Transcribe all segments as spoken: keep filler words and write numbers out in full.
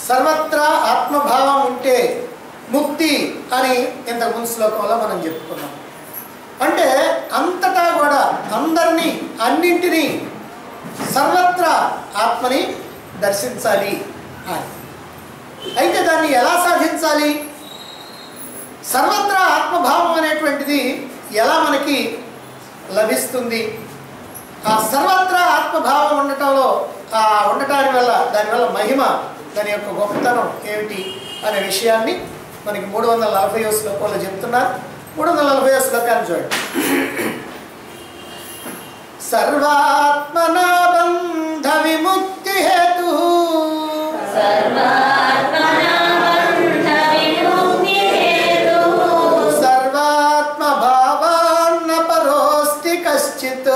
సర్వత్రా ఆత్మభావం ఉంటే ముక్తి అని ఇంతకు ముందు శ్లోకంలో మనం చెప్పుకున్నాం. అంటే అంతటా కూడా అందరినీ అన్నింటినీ సర్వత్రా ఆత్మని దర్శించాలి అని. అయితే దాన్ని ఎలా సాధించాలి? సర్వత్రా ఆత్మభావం అనేటువంటిది ఎలా మనకి లభిస్తుంది? ఆ సర్వత్రా ఆత్మభావం ఉండటంలో ఆ ఉండటాని వల్ల దానివల్ల మహిమ, దాని యొక్క గొప్పతనం ఏమిటి అనే విషయాన్ని మనకి మూడు వందల నలభై శ్లోకంలో చెప్తున్నారు. మూడు వందల నలభై శ్లోకాన్ని చూడండి. సర్వాత్మనా బంధ విముక్తి హేతు సర్వాత్మ భావాన్న పరోస్తి కశ్చిత్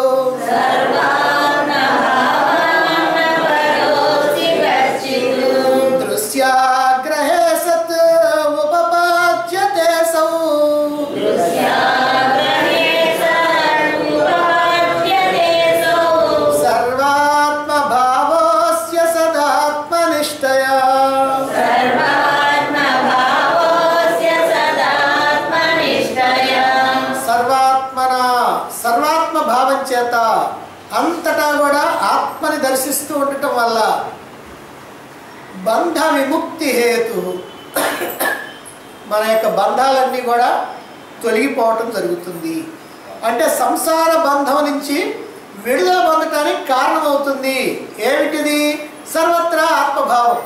దృశ్యాగ్రహే సత్ ఉపపాద్యతే సౌ సర్వాత్మ భావస్య సదాత్మనిష్టయా సర్వాత్మన సర్వాత్మ భావం చేత అంతటా కూడా ఆత్మని దర్శిస్తూ ఉండటం వల్ల బంధ విముక్తి హేతు మన యొక్క బంధాలన్నీ కూడా తొలగిపోవటం జరుగుతుంది. అంటే సంసార బంధం నుంచి విడుదల పొందటానికి కారణమవుతుంది. ఏమిటిది? సర్వత్రా ఆత్మభావం.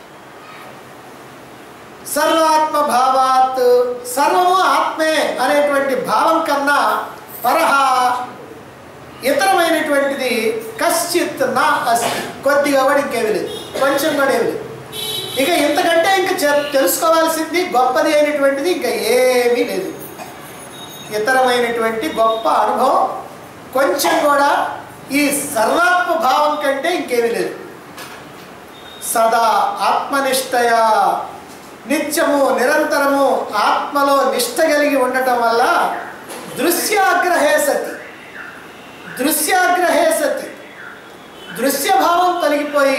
సర్వాత్మ భావాత్ సర్వము ఆత్మే అనేటువంటి భావం కన్నా పరహ ఇతరమైనటువంటిది కశ్చిత్ నా అస్తి, కొద్దిగా కూడా ఇంకేమి లేదు, కొంచెం కూడా ఏమి లేదు. ఇక ఇంతకంటే ఇంకా తెలుసుకోవాల్సింది గొప్పది అయినటువంటిది ఇంకా ఏమీ లేదు. ఇతరమైనటువంటి గొప్ప అనుభవం కొంచెం కూడా ఈ సర్వాత్మ భావం కంటే ఇంకేమీ లేదు. సదా ఆత్మనిష్టయ నిత్యము నిరంతరము ఆత్మలో నిష్ట కలిగి ఉండటం వల్ల దృశ్యాగ్రహే సతి దృశ్యాగ్రహే సతి దృశ్యభావం తొలగిపోయి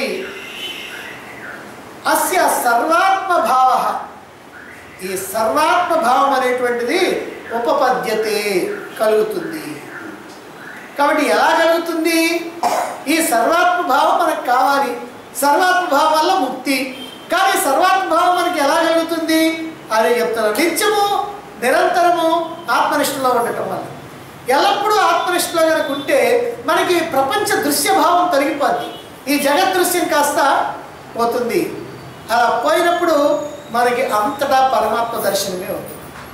అస్య సర్వాత్మ భావ ఈ సర్వాత్మ భావం అనేటువంటిది ఉపపద్యతే కలుగుతుంది. కాబట్టి ఎలా కలుగుతుంది? ఈ సర్వాత్మ భావం మనకు కావాలి. సర్వాత్మ భావం వల్ల ముక్తి. కానీ సర్వాత్మ భావం మనకి ఎలా కలుగుతుంది అని చెప్తున్నారు. నిత్యము నిరంతరము ఆత్మనిష్టలో ఉండటం వల్ల. ఎల్లప్పుడూ ఆత్మనిష్టలో కనుక ఉంటే మనకి ప్రపంచ దృశ్యభావం తొలగిపోద్ది. ఈ జగత్ దృశ్యం కాస్త పోతుంది. అలా పోయినప్పుడు మనకి అంతటా పరమాత్మ దర్శనమే అవుతుంది.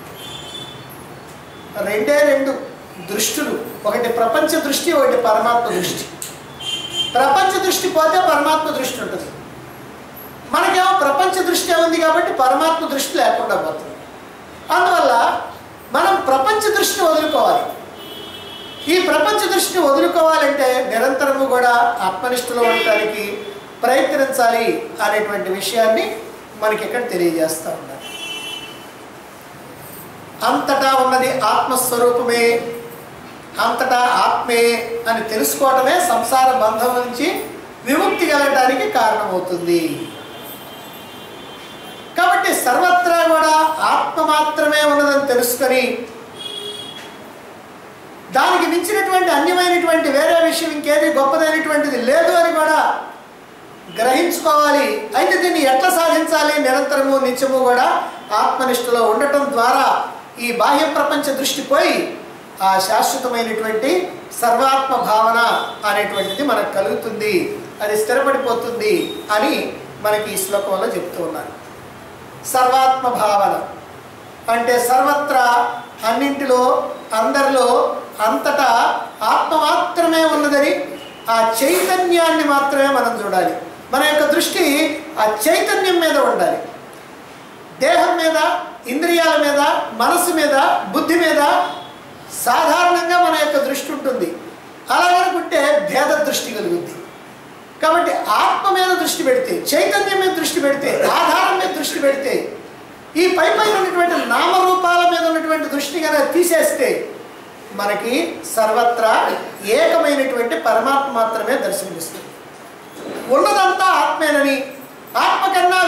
రెండే రెండు దృష్టులు, ఒకటి ప్రపంచ దృష్టి, ఒకటి పరమాత్మ దృష్టి. ప్రపంచ దృష్టి పోతే పరమాత్మ దృష్టి ఉంటుంది. మనకేమో ప్రపంచ దృష్టి ఉంది కాబట్టి పరమాత్మ దృష్టి లేకుండా పోతుంది. అందువల్ల మనం ప్రపంచ దృష్టిని వదులుకోవాలి. ఈ ప్రపంచ దృష్టిని వదులుకోవాలంటే నిరంతరము కూడా ఆత్మనిష్టలో ఉండటానికి ప్రయత్నించాలి అనేటువంటి విషయాన్ని మనకి ఇక్కడ తెలియజేస్తూ ఉన్నారు. అంతటా ఉన్నది ఆత్మస్వరూపమే, అంతటా ఆత్మే అని తెలుసుకోవటమే సంసార బంధం నుంచి విముక్తి కలగడానికి కారణమవుతుంది. కాబట్టి సర్వత్రా కూడా ఆత్మ మాత్రమే ఉన్నదని తెలుసుకొని దానికి మించినటువంటి అన్యమైనటువంటి వేరే విషయం ఇంకేది గొప్పదైనటువంటిది లేదు అని కూడా గ్రహించుకోవాలి. అయితే దీన్ని ఎట్లా సాధించాలి? నిరంతరము నిత్యము కూడా ఆత్మనిష్టలో ఉండటం ద్వారా ఈ బాహ్య ప్రపంచ దృష్టి పోయి ఆ శాశ్వతమైనటువంటి సర్వాత్మ భావన అనేటువంటిది మనకు కలుగుతుంది, అది స్థిరపడిపోతుంది అని మనకి ఈ శ్లోకంలో చెప్తూ ఉన్నారు. సర్వాత్మ భావన అంటే సర్వత్రా అన్నింటిలో అందరిలో అంతటా ఆత్మ మాత్రమే ఉన్నదని ఆ చైతన్యాన్ని మాత్రమే మనం చూడాలి. మన యొక్క దృష్టి ఆ చైతన్యం మీద ఉండాలి. దేహం మీద, ఇంద్రియాల మీద, మనసు మీద, బుద్ధి మీద సాధారణంగా మన యొక్క దృష్టి ఉంటుంది. అలాగనుకుంటే భేద దృష్టి కలుగుద్ది. కాబట్టి ఆత్మ మీద దృష్టి పెడితే, చైతన్యం మీద దృష్టి పెడితే, ఆధారం మీద దృష్టి పెడితే, ఈ పై పైన ఉన్నటువంటి నామరూపాల మీద ఉన్నటువంటి దృష్టిని కనుక తీసేస్తే మనకి సర్వత్రా ఏకమైనటువంటి పరమాత్మ మాత్రమే దర్శనమిస్తుంది. ఉన్నదంతా ఆత్మేనని, ఆత్మ కన్నా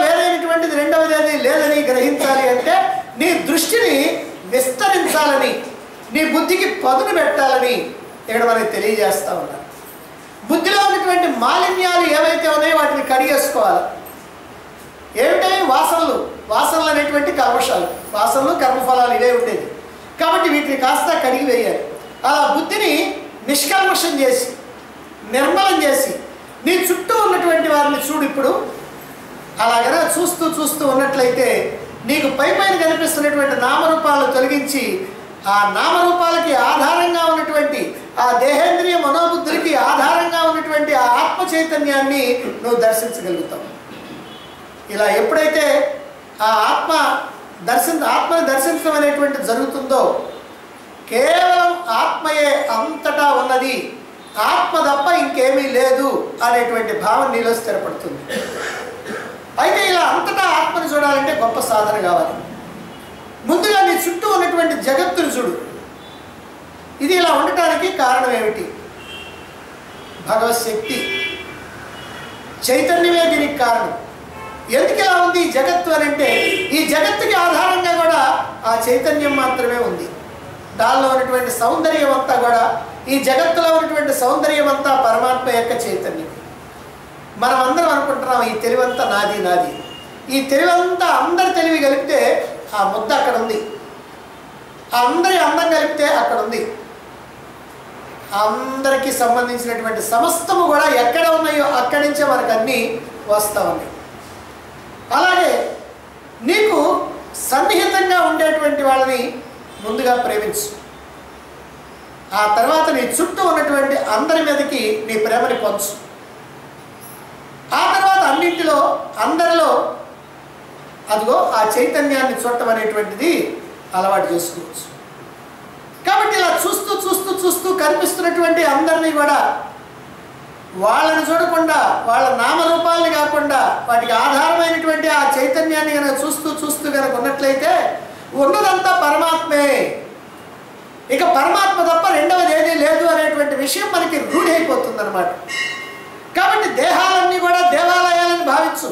అనేటువంటిది రెండవది అది లేదని గ్రహించాలి అంటే నీ దృష్టిని విస్తరించాలని, నీ బుద్ధికి పదును పెట్టాలని ఇక్కడ మనకి తెలియజేస్తూ ఉన్నారు. బుద్ధిలో ఉన్నటువంటి మాలిన్యాలు ఏవైతే ఉన్నాయో వాటిని కడిగేసుకోవాలి. ఏమిటాయి? వాసనలు. వాసనలు అనేటువంటి కల్మషాలు, వాసనలు కర్మఫలాలు ఇవే ఉండేది. కాబట్టి వీటిని కాస్త కడిగి వేయాలి. అలా బుద్ధిని నిష్కల్మషం చేసి నిర్మలం చేసి నీ చుట్టూ ఉన్నటువంటి వారిని చూడు. ఇప్పుడు అలాగనే చూస్తూ చూస్తూ ఉన్నట్లయితే నీకు పై పైన కనిపిస్తున్నటువంటి నామరూపాలను తొలగించి ఆ నామరూపాలకి ఆధారంగా ఉన్నటువంటి ఆ దేహేంద్రియ మనోబుద్ధులకి ఆధారంగా ఉన్నటువంటి ఆ ఆత్మ చైతన్యాన్ని నువ్వు దర్శించగలుగుతావు. ఇలా ఎప్పుడైతే ఆ ఆత్మ దర్శన ఆత్మను దర్శించడం అనేటువంటిది జరుగుతుందో కేవలం ఆత్మయే అంతటా ఉన్నది, ఆత్మ తప్ప ఇంకేమీ లేదు అనేటువంటి భావం నీలో స్థిరపడుతుంది. అయితే ఇలా అంతటా ఆత్మను చూడాలంటే గొప్ప సాధన కావాలి. ముందుగా నీ చుట్టూ ఉన్నటువంటి జగత్తును చూడు. ఇది ఇలా ఉండటానికి కారణం ఏమిటి? భగవత్ శక్తి, చైతన్యమే దీనికి కారణం. ఎందుకు ఇలా ఉంది ఈ జగత్తు అని అంటే ఈ జగత్తుకి ఆధారంగా కూడా ఆ చైతన్యం మాత్రమే ఉంది. దానిలో ఉన్నటువంటి సౌందర్యం అంతా కూడా, ఈ జగత్తులో ఉన్నటువంటి సౌందర్యం అంతా పరమాత్మ యొక్క చైతన్యం. మనం అందరం అనుకుంటున్నాం ఈ తెలివంతా నాది నాది. ఈ తెలివంతా అందరి తెలివి కలిపితే ఆ ముద్ద అక్కడ ఉంది, అందరి అందం కలిపితే అక్కడ ఉంది. అందరికీ సంబంధించినటువంటి సమస్తము కూడా ఎక్కడ ఉన్నాయో అక్కడి నుంచే మనకు అన్నీ వస్తూ ఉన్నాయి. అలాగే నీకు సన్నిహితంగా ఉండేటువంటి వాళ్ళని ముందుగా ప్రేమించు. ఆ తర్వాత నీ చుట్టూ ఉన్నటువంటి అందరి మీదకి నీ ప్రేమని పంచు. ఆ తర్వాత అన్నింటిలో అందరిలో అదిగో ఆ చైతన్యాన్ని చూడటం అనేటువంటిది అలవాటు చేసుకోవచ్చు. కాబట్టి ఇలా చూస్తూ చూస్తూ చూస్తూ కనిపిస్తున్నటువంటి అందరినీ కూడా వాళ్ళని చూడకుండా, వాళ్ళ నామరూపాలని కాకుండా వాటికి ఆధారమైనటువంటి ఆ చైతన్యాన్ని కనుక చూస్తూ చూస్తూ కనుక ఉన్నట్లయితే ఉన్నదంతా పరమాత్మే, ఇక పరమాత్మ తప్ప రెండవది ఏదీ లేదు అనేటువంటి విషయం మనకి రూఢి అయిపోతుంది అన్నమాట. కాబట్టి దేహాలన్నీ కూడా దేవాలయాలని భావించు.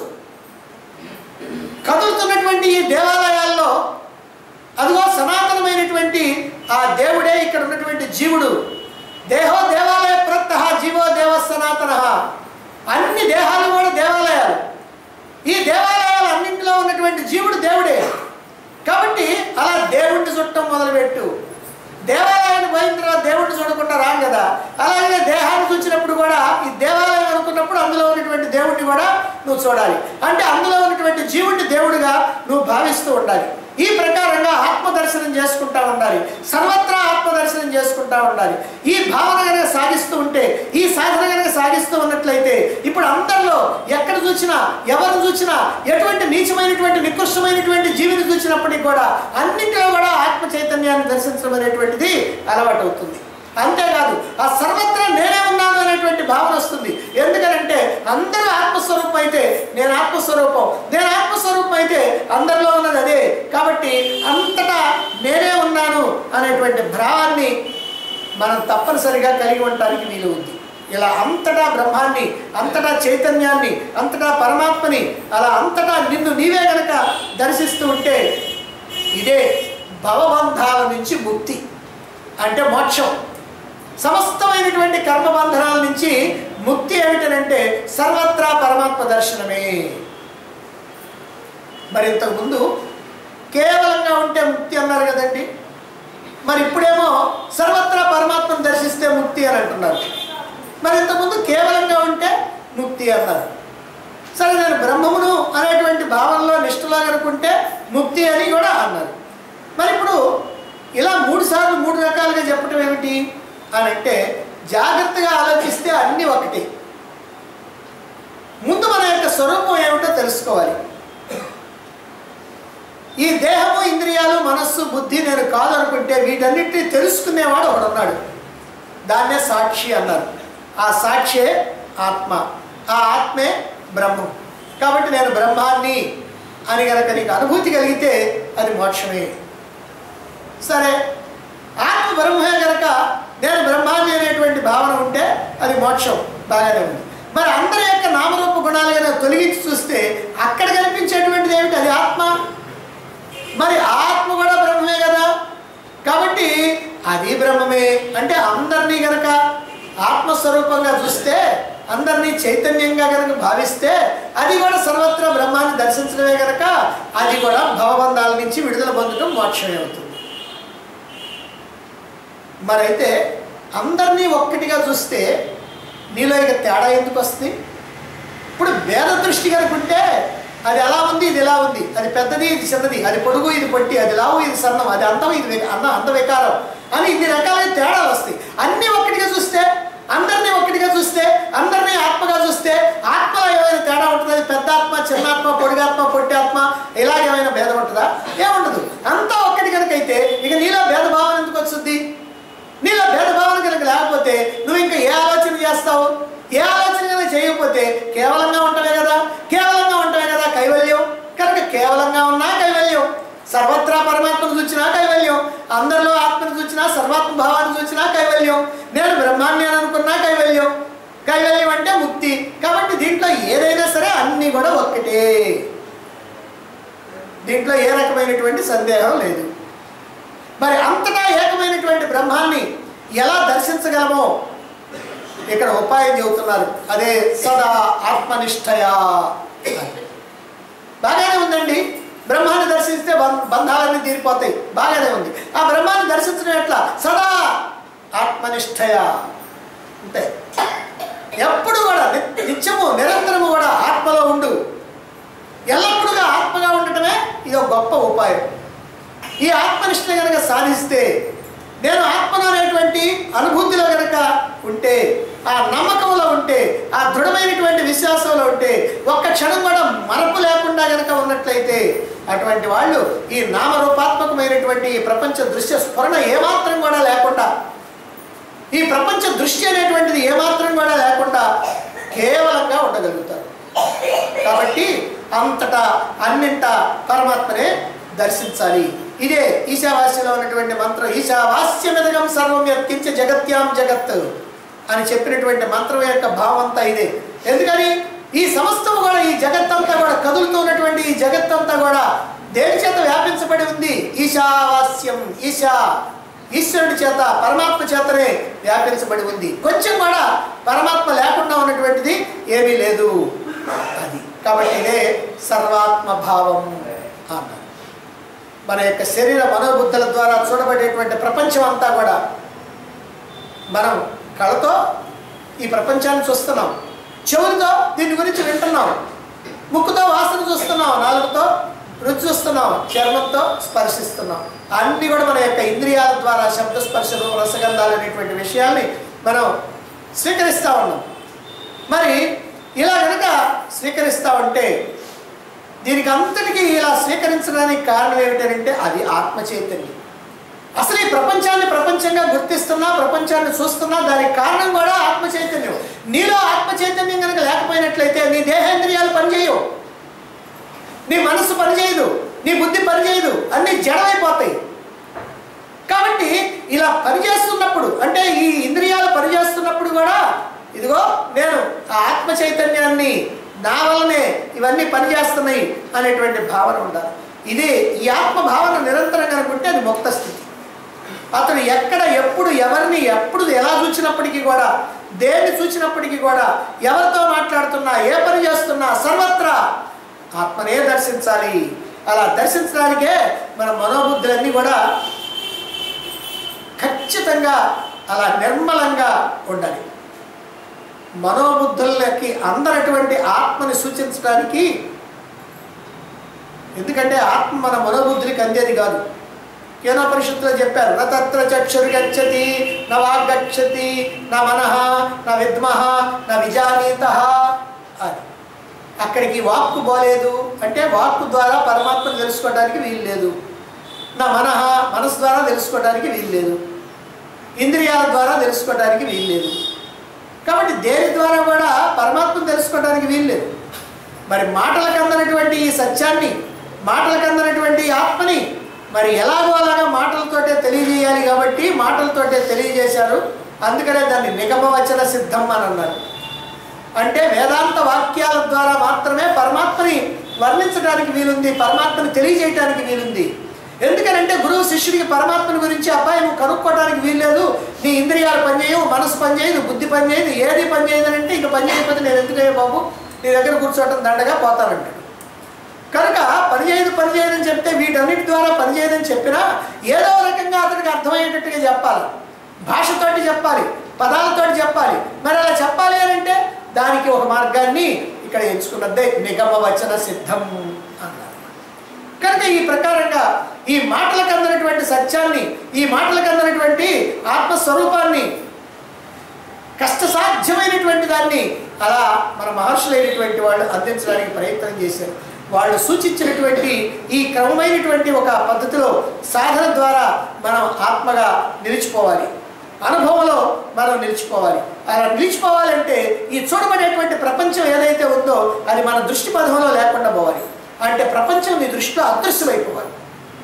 కదులుతున్నటువంటి ఈ దేవాలయాల్లో అదిగో సనాతనమైనటువంటి ఆ దేవుడే ఇక్కడ ఉన్నటువంటి జీవుడు. దేహో దేవాలయ ప్రత్యహ జీవో దేవ సనాతన. అన్ని దేహాలు కూడా దేవాలయాలు. ఈ దేవాలయాలు అన్నింటిలో ఉన్నటువంటి జీవుడు దేవుడే. కాబట్టి అలా దేవుణ్ణి చుట్టం మొదలుపెట్టు. దేవాలయాన్ని పోయిన తర్వాత దేవుణ్ణి చూడకుండా రాం కదా. అలాగే దేహాన్ని చూసినప్పుడు కూడా ఈ దేవాలయం అనుకున్నప్పుడు అందులో ఉన్నటువంటి దేవుడిని కూడా నువ్వు చూడాలి. అంటే అందులో ఉన్నటువంటి జీవుడిని దేవుడిగా నువ్వు భావిస్తూ ఉండాలి. ఈ ప్రకారంగా ఆత్మదర్శనం చేసుకుంటా ఉండాలి. సర్వత్రా ఆత్మదర్శనం చేసుకుంటా ఉండాలి. ఈ భావన కనుక సాగిస్తూ ఉంటే, ఈ సాధన కనుక సాగిస్తూ ఉన్నట్లయితే ఇప్పుడు అందరిలో ఎక్కడ చూసినా, ఎవరు చూసినా, ఎటువంటి నీచమైనటువంటి నికృష్టమైనటువంటి జీవిని చూసినప్పటికీ కూడా అన్నింటిలో కూడా ఆత్మ చైతన్యాన్ని దర్శించడం అనేటువంటిది అలవాటు అవుతుంది. అంతేకాదు ఆ సర్వత్రా నేనే ఉన్నాను అనేటువంటి భావన వస్తుంది. ఎందుకంటే అందరూ ఆత్మస్వరూపం అయితే నేను ఆత్మస్వరూపం, నేను ఆత్మస్వరూపం అయితే అందరిలో ఉన్నది అదే. కాబట్టి అంతటా నేనే ఉన్నాను అనేటువంటి భావాన్ని మనం తప్పనిసరిగా కలిగి ఉండటానికి వీలు ఉంది. ఇలా అంతటా బ్రహ్మాన్ని, అంతటా చైతన్యాన్ని, అంతటా పరమాత్మని, అలా అంతటా నిన్ను నీవే గనక దర్శిస్తూ ఉంటే ఇదే భవబంధాల నుంచి ముక్తి అంటే మోక్షం. సమస్తమైనటువంటి కర్మబంధనాల నుంచి ముక్తి ఏమిటనంటే సర్వత్రా పరమాత్మ దర్శనమే. మరి ఇంతకుముందు కేవలంగా ఉంటే ముక్తి అన్నారు కదండి. మరి ఇప్పుడేమో సర్వత్రా పరమాత్మను దర్శిస్తే ముక్తి అని అంటున్నారు. మరి ఇంతకుముందు కేవలంగా ఉంటే ముక్తి అన్నారు. సరే నేను బ్రహ్మమును అనేటువంటి భావనలో నిష్ఠలా కనుకుంటే ముక్తి అని కూడా అన్నారు. మరి ఇప్పుడు ఇలా మూడు సార్లు మూడు రకాలుగా చెప్పటం ఏమిటి అని అంటే జాగ్రత్తగా ఆలోచిస్తే అన్నీ ఒకటి. ముందు మన యొక్క స్వరూపం ఏమిటో తెలుసుకోవాలి. ఈ దేహము, ఇంద్రియాలు, మనస్సు, బుద్ధి నేను కాదు అనుకుంటే వీటన్నిటిని తెలుసుకునేవాడు ఒకడున్నాడు. దాన్నే సాక్షి అన్నారు. ఆ సాక్షే ఆత్మ, ఆ ఆత్మే బ్రహ్మం. కాబట్టి నేను బ్రహ్మాన్ని అని కనుక నీకు అనుభూతి కలిగితే అది మోక్షమే. సరే ఆత్మ బ్రహ్మే కనుక నేను బ్రహ్మాన్ని అనేటువంటి భావన ఉంటే అది మోక్షం, బాగానే ఉంది. మరి అందరి యొక్క నామరూప గుణాలు కనుక తొలగించి చూస్తే అక్కడ కనిపించేటువంటిది ఆత్మస్వరూపంగా చూస్తే, అందరినీ చైతన్యంగా కనుక భావిస్తే, అది కూడా సర్వత్రా బ్రహ్మాన్ని దర్శించడమే కనుక అది కూడా భవబంధాల నుంచి విడుదల పొందడం మోక్షమే అవుతుంది. మరైతే అందరినీ ఒక్కటిగా చూస్తే నీలో ఇక తేడా ఎందుకు వస్తుంది? ఇప్పుడు భేద దృష్టి కనుకుంటే అది ఎలా ఉంది, ఇది ఎలా ఉంది, అది పెద్దది, ఇది చిన్నది, అది పొడుగు, ఇది పొట్టి, అది లావు, ఇది సన్నం, అది అందం, ఇది అన్న అందవికారం అని ఇన్ని రకాలైన తేడాలు వస్తాయి. అన్నీ ఒక్కటిగా చూస్తే, అందరినీ ఒక్కటిగా చూస్తే, అందరినీ ఆత్మగా చూస్తే ఆత్మలో ఏమైనా తేడా ఉంటుంది? అది పెద్ద ఆత్మ, చిన్న ఆత్మ, పొడిగాత్మ, పొట్టి ఆత్మ ఇలాగేమైనా భేదం ఉంటుందా? ఏముండదు. అంతా ఒక్కటి కనుకైతే ఇక నీలో భేదభావం ఎందుకు వస్తుంది? నీలో భేదభావన కనుక లేకపోతే నువ్వు ఇంకా ఏ ఆలోచన చేస్తావు? ఏ ఆలోచన కనుక చేయకపోతే కేవలంగా ఉంటావే కదా, కేవలంగా ఉంటావే కదా కైవల్యం. కనుక కేవలంగా ఉన్నా కైవల్యం, సర్వత్రా పరమాత్మను చూచినా కైవల్యం, అందరిలో ఆత్మను చూచినా, సర్వాత్మ భావాన్ని చూచినా కైవల్యం, నేను బ్రహ్మాన్ని అని అనుకున్నా కైవల్యం. కైవల్యం అంటే ముక్తి. కాబట్టి దీంట్లో ఏదైనా సరే అన్నీ కూడా ఒక్కటే, దీంట్లో ఏ రకమైనటువంటి సందేహం లేదు. మరి అంతటా ఏకమైనటువంటి బ్రహ్మాన్ని ఎలా దర్శించగలమో ఇక్కడ ఉపాయం చెబుతున్నారు. అదే సదా ఆత్మనిష్టయా. బాగానే ఉందండి, బ్రహ్మాన్ని దర్శిస్తే బంధాలన్నీ తీరిపోతాయి, బాగానే ఉంది. ఆ బ్రహ్మాన్ని దర్శించడం ఎట్లా? సదా ఆత్మనిష్టయా. అంతే, ఎప్పుడు కూడా నిత్యము నిరంతరము కూడా ఆత్మలో ఉండు. ఎల్లప్పుడూగా ఆత్మగా ఉండటమే ఇది ఒక గొప్ప ఉపాయం. ఈ ఆత్మనిష్ట కనుక సాధిస్తే, నేను ఆత్మను అనేటువంటి అనుభూతిలో కనుక ఉంటే, ఆ నమ్మకంలో ఉంటే, ఆ దృఢమైనటువంటి విశ్వాసంలో ఉంటే, ఒక్క క్షణం కూడా మరపు లేకుండా కనుక ఉన్నట్లయితే అటువంటి వాళ్ళు ఈ నామరూపాత్మకమైనటువంటి ఈ ప్రపంచ దృశ్య స్ఫురణ ఏమాత్రం కూడా లేకుండా, ఈ ప్రపంచ దృష్టి అనేటువంటిది ఏమాత్రం కూడా లేకుండా కేవలంగా ఉండగలుగుతారు. కాబట్టి అంతటా అన్నింటా పరమాత్మనే దర్శించాలి. ఇదే ఈశావాస్యంలో ఉన్నటువంటి మంత్రం. ఈశావాస్యమిదగం సర్వం యత్కించ జగత్యాం జగత్ అని చెప్పినటువంటి మంత్రం యొక్క భావం అంతా ఇదే. ఎందుకని ఈ సమస్తం కూడా, ఈ జగత్తంతా కూడా, కదులుతూ ఉన్నటువంటి ఈ జగత్తంతా కూడా దేని చేత వ్యాపించబడి ఉంది? ఈశావాస్యం. ఈశా ఈశ్వరుడి చేత, పరమాత్మ చేతనే వ్యాపించబడి ఉంది. కొంచెం కూడా పరమాత్మ లేకుండా ఉన్నటువంటిది ఏమీ లేదు. అది కాబట్టి ఇదే సర్వాత్మ భావం అన్నారు. మన యొక్క శరీర మనోబుద్ధుల ద్వారా చూడబడేటువంటి ప్రపంచం అంతా కూడా, మనం కళ్ళతో ఈ ప్రపంచాన్ని చూస్తున్నాం, చెవులతో దీని గురించి వింటున్నాం, ముక్కుతో వాసన చూస్తున్నాం, నాలుగుతో రుచి చూస్తున్నాం, చర్మంతో స్పర్శిస్తున్నాం. అన్నీ కూడా మన యొక్క ఇంద్రియాల ద్వారా శబ్ద స్పర్శలు రసగంధాలు అనేటువంటి విషయాల్ని మనం స్వీకరిస్తూ ఉన్నాం. మరి ఇలా కనుక స్వీకరిస్తూ ఉంటే దీనికి అంతటికీ ఇలా స్వీకరించడానికి కారణం ఏమిటంటే అది ఆత్మ చైతన్యం. అసలు ఈ ప్రపంచాన్ని ప్రపంచంగా గుర్తిస్తున్నా, ప్రపంచాన్ని చూస్తున్నా, దానికి కారణం కూడా ఆత్మ చైతన్యం. నీలో ఆత్మ చైతన్యం కనుక లేకపోయినట్లయితే నీ దేహేంద్రియాలు పనిచేయవు, నీ మనసు పనిచేయదు, నీ బుద్ధి పనిచేయదు, అన్నీ జడమైపోతాయి. కాబట్టి ఇలా పనిచేస్తున్నప్పుడు, అంటే ఈ ఇంద్రియాలు పనిచేస్తున్నప్పుడు కూడా ఇదిగో నేను ఆ ఆత్మ చైతన్యాన్ని, నా వల్లనే ఇవన్నీ పనిచేస్తున్నాయి అనేటువంటి భావన ఉండాలి. ఇది ఈ ఆత్మ భావన నిరంతరం కనుకుంటే అది ముక్త స్థితి. అతను ఎక్కడ, ఎప్పుడు, ఎవరిని, ఎప్పుడు, ఎలా చూసినప్పటికీ కూడా, దేన్ని చూసినప్పటికీ కూడా, ఎవరితో మాట్లాడుతున్నా, ఏ పని చేస్తున్నా సర్వత్రా ఆత్మనే దర్శించాలి. అలా దర్శించడానికే మన మనోబుద్ధులన్నీ కూడా ఖచ్చితంగా అలా నిర్మలంగా ఉండాలి. మనోబుద్ధులకి అందనటువంటి ఆత్మని సూచించడానికి, ఎందుకంటే ఆత్మ మన మనోబుద్ధులకి అందేది కాదు. కేనో పరిషత్తులో చెప్పారు, న తత్ర చక్షురు గచ్చతి న వాగ్ గచ్చతి న మనః న విద్మః న విజానీతః అని. అక్కడికి వాక్కు పోలేదు అంటే వాక్కు ద్వారా పరమాత్మను తెలుసుకోవడానికి వీలు లేదు, నా మనః మనసు ద్వారా తెలుసుకోవడానికి వీలు లేదు, ఇంద్రియాల ద్వారా తెలుసుకోవడానికి వీలు లేదు. కాబట్టి దేని ద్వారా కూడా పరమాత్మను తెలుసుకోవడానికి వీలు లేదు. మరి మాటలకు అందనటువంటి ఈ సత్యాన్ని, మాటలకు అందనటువంటి ఆత్మని మరి ఎలాగో అలాగా మాటలతోటే తెలియజేయాలి. కాబట్టి మాటలతోటే తెలియజేశారు. అందుకనే దాన్ని నిగమవచన సిద్ధం అని అన్నారు. అంటే వేదాంత వాక్యాల ద్వారా మాత్రమే పరమాత్మని వర్ణించడానికి వీలుంది, పరమాత్మని తెలియజేయటానికి వీలుంది. ఎందుకనంటే గురువు శిష్యుడికి పరమాత్మని గురించి అబ్బాయి నువ్వు కనుక్కోవడానికి వీల్లేదు, నీ ఇంద్రియాలు పనిచేయవు, మనసు పనిచేయదు, బుద్ధి పనిచేయదు, ఏది పనిచేయదు అని అంటే ఇంక పని చేయకపోతే నేను ఎందుకయ్యా బాబు నీ దగ్గర కూర్చోవటం దండగా పోతానంటాడు. కనుక పని చేయదు పని చేయదని చెప్తే వీటన్నిటి ద్వారా పని చేయదని చెప్పినా ఏదో రకంగా అతనికి అర్థమయ్యేటట్టుగా చెప్పాలి, భాషతోటి చెప్పాలి, పదాలతోటి చెప్పాలి. మరి అలా చెప్పాలి అని అంటే దానికి ఒక మార్గాన్ని ఇక్కడ ఎంచుకున్నదే నిగమ వచన సిద్ధం అన్నారు. కనుక ఈ ప్రకారంగా ఈ మాటలకు అందనటువంటి సత్యాన్ని, ఈ మాటలకు అందనటువంటి ఆత్మస్వరూపాన్ని, కష్టసాధ్యమైనటువంటి దాన్ని అలా మన మహర్షులైనటువంటి వాళ్ళు అందించడానికి ప్రయత్నం చేశారు. వాళ్ళు సూచించినటువంటి ఈ క్రమమైనటువంటి ఒక పద్ధతిలో సాధన ద్వారా మనం ఆత్మగా నిలిచిపోవాలి, అనుభవంలో మనం నిలిచిపోవాలి. అలా నిలిచిపోవాలంటే ఈ చూడబడేటువంటి ప్రపంచం ఏదైతే ఉందో అది మన దృష్టి పథంలో లేకుండా పోవాలి. అంటే ప్రపంచం నీ దృష్టిలో అదృశ్యమైపోవాలి.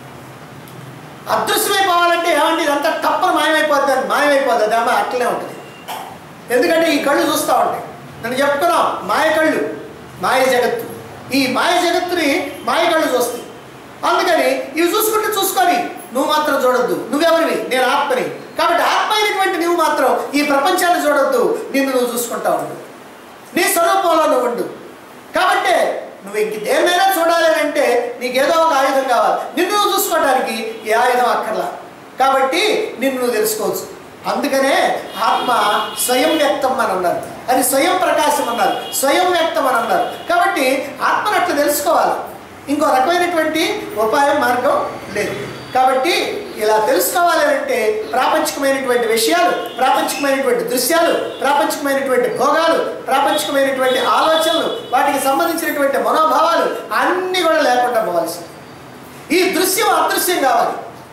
అదృశ్యమైపోవాలంటే ఏమంటే ఇదంతా తప్పని మాయమైపోద్ది అని మాయమైపోద్ది, అది అమ్మ అట్లనే ఉంటుంది. ఎందుకంటే ఈ కళ్ళు చూస్తూ ఉంటాయి, నన్ను చెప్పుకున్నాం మాయ కళ్ళు, మాయ జగత్తు. ఈ మాయ జగత్తుని మాయ కళ్ళు చూస్తాయి. అందుకని ఇవి చూసుకుంటూ చూసుకొని నువ్వు మాత్రం చూడొద్దు, నువ్వెవరివి, నేను ఆత్మని. కాబట్టి ఆత్మ అయినటువంటి నువ్వు మాత్రం ఈ ప్రపంచాన్ని చూడొద్దు, నిన్ను నువ్వు చూసుకుంటా ఉండు, నీ స్వరూపంలో నువ్వు ఉండు. కాబట్టి నువ్వు ఇంక దేన్నైనా చూడాలి అంటే నీకేదో ఒక ఆయుధం కావాలి. నిన్ను నువ్వు చూసుకోవడానికి ఏ ఆయుధం అక్కర్లా. కాబట్టి నిన్ను నువ్వు తెలుసుకోవచ్చు. అందుకనే ఆత్మ స్వయం వ్యక్తం అని అన్నారు, అది స్వయం ప్రకాశం అన్నారు, స్వయం వ్యక్తం అని అన్నారు. కాబట్టి ఆత్మను అట్లా తెలుసుకోవాలి, ఇంకో రకమైనటువంటి ఉపాయం మార్గం లేదు. కాబట్టి ఇలా తెలుసుకోవాలి అంటే ప్రాపంచికమైనటువంటి విషయాలు, ప్రాపంచికమైనటువంటి దృశ్యాలు, ప్రాపంచికమైనటువంటి భోగాలు, ప్రాపంచికమైనటువంటి ఆలోచనలు, వాటికి సంబంధించినటువంటి మనోభావాలు అన్నీ కూడా లేకుండా పోవాల్సింది. ఈ దృశ్యం అదృశ్యం కావాలి.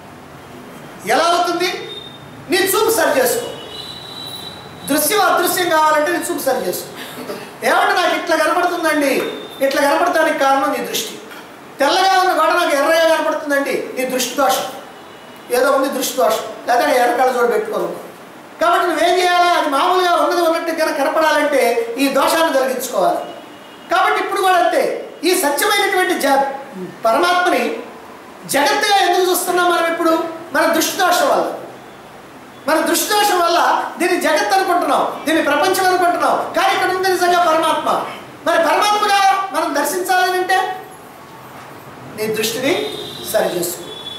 ఎలా అవుతుంది? నీ చూపు సరి చేసుకో. దృశ్యం అదృశ్యం కావాలంటే నీ చూపు సరి చేసుకో. ఏమంటే నాకు ఇట్లా కనపడుతుందండి, ఇట్లా కనపడటానికి కారణం నీ దృష్టి. తెల్లగా ఉన్న గోడ నాకు ఎర్రగా కనపడుతుందండి, నీ దృష్టి దోషం, ఏదో ఉంది దృష్టి దోషం, లేదా ఎర్రకాళ్ళ జోడు పెట్టుకోను. కాబట్టి నువ్వేం చేయాలా? అది మామూలుగా ఉన్నది ఉన్నట్టు కనుక కనపడాలంటే ఈ దోషాన్ని తొలగించుకోవాలి. కాబట్టి ఇప్పుడు కూడా అంతే, ఈ సత్యమైనటువంటి జ పరమాత్మని జగత్తుగా ఎందుకు చూస్తున్నాం మనం? ఇప్పుడు మన దృష్టి దోషం వల్ల, మన దృష్టి దోషం వల్ల దీన్ని జగత్ అనుకుంటున్నాం, దీన్ని ప్రపంచం అనుకుంటున్నాం. కానీ ఇక్కడ ఉంది నిజంగా పరమాత్మ. మరి పరమాత్మగా మనం దర్శించాలని అంటే నీ దృష్టిని సరి చేసుకో.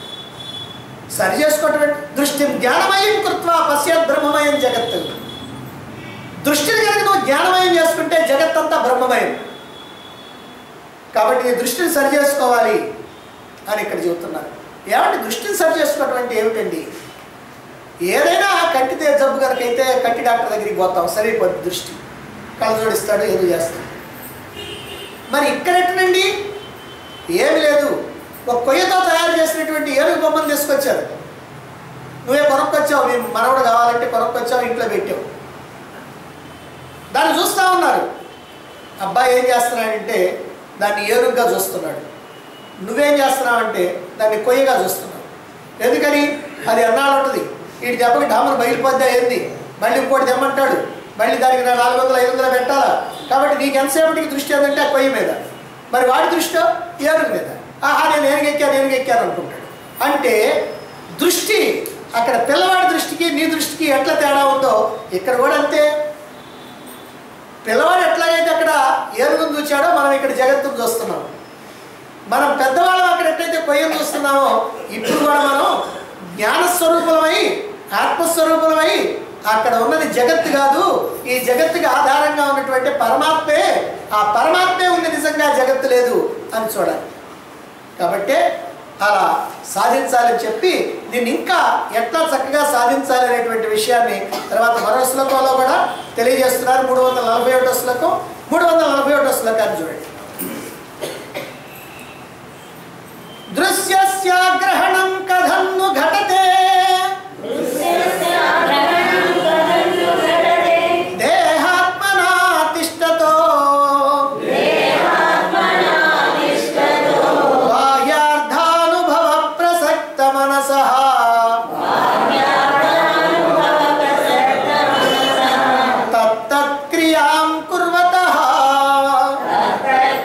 సరి చేసుకోవటం దృష్టిని జ్ఞానమయం కృత్వా పశ్యత్ బ్రహ్మమయం జగత్. దృష్టిని కనుక నువ్వు జ్ఞానమయం చేసుకుంటే జగత్ అంతా బ్రహ్మమయం. కాబట్టి నీ దృష్టిని సరి చేసుకోవాలి అని ఇక్కడ చెబుతున్నారు. ఏమంటే దృష్టిని సరి చేసుకోవటం అంటే ఏమిటండి? ఏదైనా కంటితే జబ్బు కనుకైతే కంటి డాక్టర్ దగ్గరికి పోతాం, సరిపోద్ది దృష్టి, కళ్ళు జోడిస్తాడు, ఏదో చేస్తాడు. మరి ఇక్కడెట్టనండి? ఏమి లేదు, ఒక కొయ్యతో తయారు చేసినటువంటి ఏనుగు బొమ్మను తీసుకొచ్చారు. నువ్వే కొనుక్కొచ్చావు, నేను మనవడు కావాలంటే కొనుక్కొచ్చావు, ఇంట్లో పెట్టావు. దాన్ని చూస్తూ ఉన్నారు. అబ్బాయి ఏం చేస్తున్నాడంటే దాన్ని ఏనుగుగా చూస్తున్నాడు, నువ్వేం చేస్తున్నావంటే దాన్ని కొయ్యగా చూస్తున్నావు. ఎందుకని? అది అన్నాడు ఉంటుంది, వీటి దెబ్బకి డామర్ బయలుపోద్దా ఏంది, మళ్ళీ ఇంకోటి తెమ్మంటాడు, మళ్ళీ దానికి నాలుగు వందలు ఐదు వందలు పెట్టాలా. కాబట్టి నీకు ఎంతసేపటికి దృష్టి ఏంటంటే ఆ కొయ్య మీద, మరి వాడి దృష్టి ఏనుగు మీద. ఆహా నేను ఏనుగెక్కాను ఏనుగెక్కాను అనుకుంటాడు. అంటే దృష్టి అక్కడ పిల్లవాడి దృష్టికి నీ దృష్టికి ఎట్లా తేడా ఉందో ఇక్కడ కూడా అంతే. పిల్లవాడు ఎట్లాగైతే అక్కడ ఏనుగును చూచాడో మనం ఇక్కడ జగత్తును చూస్తున్నాం. మనం పెద్దవాళ్ళం అక్కడ ఎట్లయితే కొయ్యను చూస్తున్నామో ఇప్పుడు కూడా మనం జ్ఞానస్వరూపులమై ఆత్మస్వరూపులమై అక్కడ ఉన్నది జగత్తు కాదు, ఈ జగత్తుకి ఆధారంగా ఉన్నటువంటి పరమాత్మే, ఆ పరమాత్మే ఉంది, నిజంగా జగత్తు లేదు అని చూడాలి. కాబట్టి అలా సాధించాలని చెప్పి దీన్ని ఇంకా ఎట్లా చక్కగా సాధించాలి అనేటువంటి విషయాన్ని తర్వాత మరో శ్లోకంలో కూడా తెలియజేస్తున్నారు. మూడు వందల నలభై ఒకటో శ్లోకం మూడు వందల నలభై ఒకటో శ్లోకాన్ని చూడండి. దృశ్యస్యాగ్రహణం కథన్ను ఘటతే దేహాత్మనా తిష్టతో బాహ్యార్థానుభవ ప్రసక్త మనసః తత్తత్క్రియాం కుర్వతః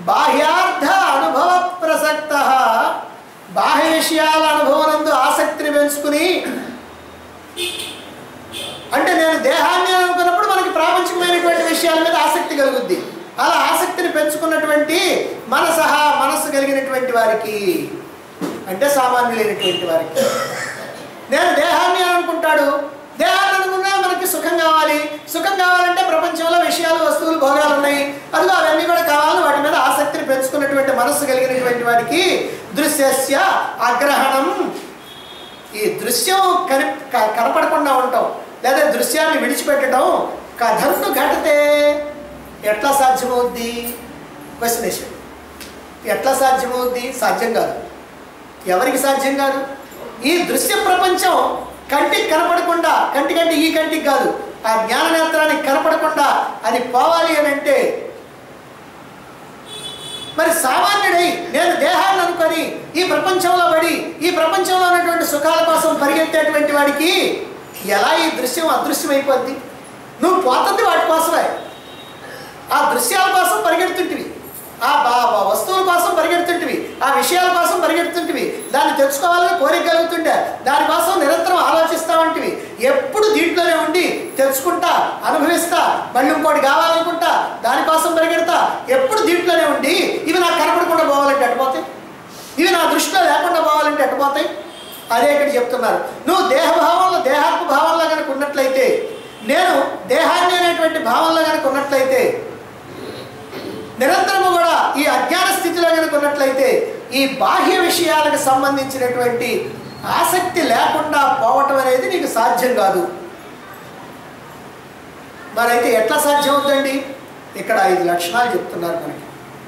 బాహ్యార్థ అనుభవ ప్రసక్త, బాహ్య విషయాల అనుభవనందు ఆసక్తిని పెంచుకుని, అంటే నేను దేహాన్ని అనుకున్నప్పుడు మనకి ప్రాపంచికమైనటువంటి విషయాల మీద ఆసక్తి కలుగుద్ది. అలా ఆసక్తిని పెంచుకున్నటువంటి మనసహ, మనస్సు కలిగినటువంటి వారికి, అంటే సామాన్యులైనటువంటి వారికి, నేను దేహాన్ని అనుకుంటాడు. దేహాన్ని అనుకున్నా మనకి సుఖం కావాలి. సుఖం కావాలంటే ప్రపంచంలో విషయాలు, వస్తువులు, భోగాలు ఉన్నాయి. అదిగో అవన్నీ కూడా కావాలని వాటి మీద ఆసక్తిని పెంచుకున్నటువంటి మనస్సు కలిగినటువంటి వాడికి దృశ్యస్య అగ్రహణం, ఈ దృశ్యం కని కనపడకుండా ఉండటం లేదా దృశ్యాన్ని విడిచిపెట్టడం కథను ఘటతే, ఎట్లా సాధ్యమవుద్ది? క్వశ్చన్ వేసాడు. ఎట్లా సాధ్యమవుద్ది? సాధ్యం కాదు. ఎవరికి సాధ్యం కాదు? ఈ దృశ్య ప్రపంచం కంటికి కనపడకుండా, కంటికంటే ఈ కంటికి కాదు, ఆ జ్ఞాన నేత్రానికి కనపడకుండా అది పోవాలి అని అంటే మరి సామాన్యుడై నేను దేహాన్ని అనుకొని ఈ ప్రపంచంలో పడి ఈ ప్రపంచంలో ఉన్నటువంటి సుఖాల కోసం పరిగెత్తేటువంటి వాడికి ఎలా ఈ దృశ్యం అదృశ్యమైపోద్ది? నువ్వు పోతుంది వాటి కోసమే. ఆ దృశ్యాల కోసం పరిగెడుతుంటివి, ఆ వస్తువుల కోసం పరిగెడుతుంటివి, ఆ విషయాల కోసం పరిగెడుతుంటివి, దాన్ని తెచ్చుకోవాలని కోరిక కలుగుతుంటే దానికోసం నిరంతరం ఆలోచిస్తా ఉంటివి. ఎప్పుడు దీంట్లోనే ఉండి తెచ్చుకుంటా, అనుభవిస్తా, మళ్ళీ ఇంకోటి కావాలనుకుంటా, దానికోసం పరిగెడతా, ఎప్పుడు దీంట్లోనే ఉండి ఇవి నాకు కనపడకుండా పోవాలంటే అటుపోతాయి, ఇవి నా దృష్టిలో లేకుండా పోవాలంటే అటుపోతాయి. అదే ఇక్కడ చెప్తున్నారు. నువ్వు దేహభావంలో, దేహాత్మ భావంలో కనుక ఉన్నట్లయితే, నేను దేహాన్ని అనేటువంటి భావంలో కనుక ఉన్నట్లయితే, నిరంతరము కూడా ఈ అజ్ఞాన స్థితిలో కనుక ఉన్నట్లయితే, ఈ బాహ్య విషయాలకు సంబంధించినటువంటి ఆసక్తి లేకుండా పోవటం అనేది నీకు సాధ్యం కాదు. మరైతే ఎట్లా సాధ్యం అవుతుందండి? ఇక్కడ ఐదు లక్షణాలు చెప్తున్నారు మనకి.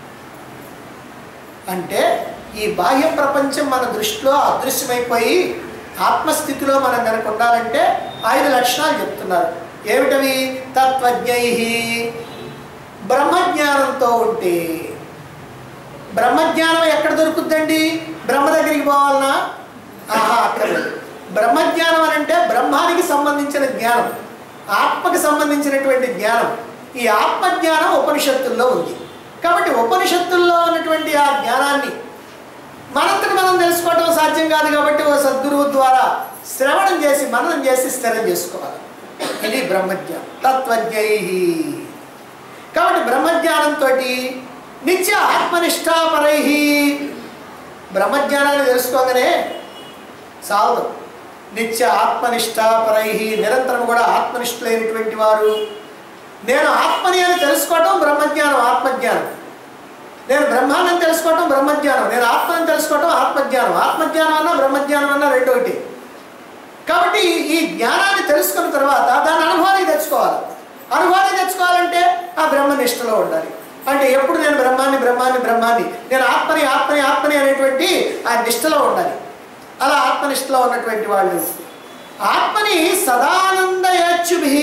అంటే ఈ బాహ్య ప్రపంచం మన దృష్టిలో అదృశ్యమైపోయి ఆత్మస్థితిలో మనం కనుక ఉండాలంటే ఐదు లక్షణాలు చెప్తున్నారు. ఏమిటవి? తత్వజ్ఞై, బ్రహ్మజ్ఞానంతో ఉంటే. బ్రహ్మజ్ఞానం ఎక్కడ దొరుకుద్దండి? బ్రహ్మ దగ్గరికి పోవాలన్నా? ఆహా, అక్కడ బ్రహ్మజ్ఞానం అని అంటే బ్రహ్మానికి సంబంధించిన జ్ఞానం, ఆత్మకి సంబంధించినటువంటి జ్ఞానం. ఈ ఆత్మజ్ఞానం ఉపనిషత్తుల్లో ఉంది. కాబట్టి ఉపనిషత్తుల్లో ఉన్నటువంటి ఆ జ్ఞానాన్ని మనంతటి మనం తెలుసుకోవటం సాధ్యం కాదు. కాబట్టి ఓ సద్గురువు ద్వారా శ్రవణం చేసి మననం చేసి స్థిరం చేసుకోవాలి. ఇది బ్రహ్మజ్ఞానం. తత్వజ్ఞై. కాబట్టి బ్రహ్మజ్ఞానంతో నిత్య ఆత్మనిష్టాపరై, బ్రహ్మజ్ఞానాన్ని తెలుసుకోగానే సాధు నిత్య ఆత్మనిష్టాపరై, నిరంతరం కూడా ఆత్మనిష్ఠులైనటువంటి వారు. నేను ఆత్మని అని తెలుసుకోవటం బ్రహ్మజ్ఞానం, ఆత్మజ్ఞానం. నేను బ్రహ్మాన్ని తెలుసుకోవటం బ్రహ్మజ్ఞానం, నేను ఆత్మని తెలుసుకోవటం ఆత్మజ్ఞానం. ఆత్మజ్ఞానం అన్నా బ్రహ్మజ్ఞానం అన్నా రెండు ఒకటి. కాబట్టి ఈ జ్ఞానాన్ని తెలుసుకున్న తర్వాత దాన్ని అనుభవానికి తెచ్చుకోవాలి. అనుభవాన్ని తెచ్చుకోవాలంటే ఆ బ్రహ్మనిష్టలో ఉండాలి. అంటే ఎప్పుడు నేను బ్రహ్మాన్ని బ్రహ్మాన్ని బ్రహ్మాన్ని నేను ఆత్మని ఆత్మని ఆత్మని అనేటువంటి ఆ నిష్టలో ఉండాలి. అలా ఆత్మనిష్టలో ఉన్నటువంటి వాళ్ళు ఆత్మని సదానందయచ్చుభి,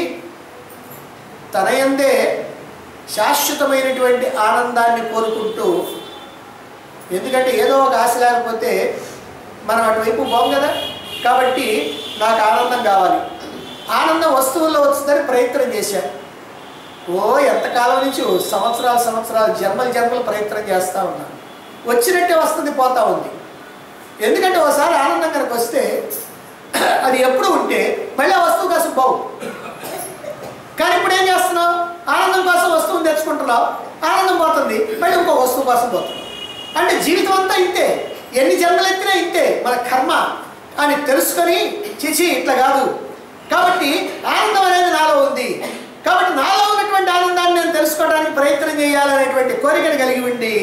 తనయందే శాశ్వతమైనటువంటి ఆనందాన్ని కోరుకుంటూ, ఎందుకంటే ఏదో ఒక ఆశ లేకపోతే మనం అటువైపు పోం కదా. కాబట్టి నాకు ఆనందం కావాలి, ఆనందం వస్తువుల్లో వచ్చిందని ప్రయత్నం చేశాను. ఓ ఎంతకాలం నుంచి సంవత్సరాలు సంవత్సరాలు జన్మలు జన్మలు ప్రయత్నం చేస్తూ ఉన్నాను. వచ్చినట్టే వస్తుంది, పోతూ ఉంది. ఎందుకంటే ఒకసారి ఆనందం కనుక వస్తే అది ఎప్పుడు ఉంటే మళ్ళీ ఆ వస్తువు కోసం బావు. కానీ ఇప్పుడు ఏం చేస్తున్నావు? ఆనందం కోసం వస్తువుని తెచ్చుకుంటున్నావు, ఆనందం పోతుంది, మళ్ళీ ఇంకో వస్తువు కోసం పోతుంది. అంటే జీవితం అంతా ఇంతే, ఎన్ని జన్మలు ఎత్తినా ఇంతే మన కర్మ అని తెలుసుకొని చేసి ఇట్లా కాదు. కాబట్టి ఆనందం అనేది నాలో ఉంది, కాబట్టి నాలో ఉన్నటువంటి ఆనందాన్ని నేను తెలుసుకోవడానికి ప్రయత్నం చేయాలనేటువంటి కోరికను కలిగి ఉండి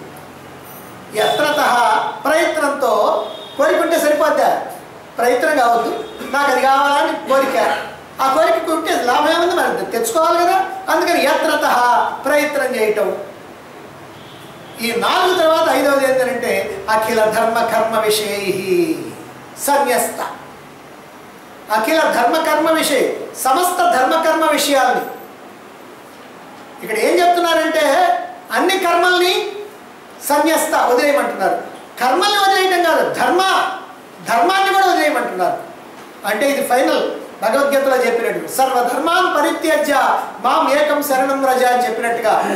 యత్నత ప్రయత్నంతో, కోరికుంటే సరిపోద్దా? ప్రయత్నం కావద్దు, నాకు అది కావాలని కోరిక. ఆ కోరిక ఉంటే లాభం ఏముంది? మనం తెచ్చుకోవాలి కదా. అందుకని యత్నత ప్రయత్నం చేయటం. ఈ నాలుగు తర్వాత ఐదవది ఏంటంటే అఖిల ధర్మ కర్మ విషయ సన్యస్త. అఖిల ధర్మ కర్మ విషయ, సమస్త ధర్మకర్మ విషయాల్ని ఇక్కడ ఏం చెప్తున్నారంటే అన్ని కర్మల్ని సన్యస్త వదిలేయమంటున్నారు. కర్మల్ని వదిలేయటం కాదు, ధర్మ ధర్మాన్ని కూడా వదిలేయమంటున్నారు. అంటే ఇది ఫైనల్. భగవద్గీతలో చెప్పినట్టు సర్వధర్మాన్ పరిత్యజ్య మాం ఏకం శరణం వ్రజ అని చెప్పినట్టుగా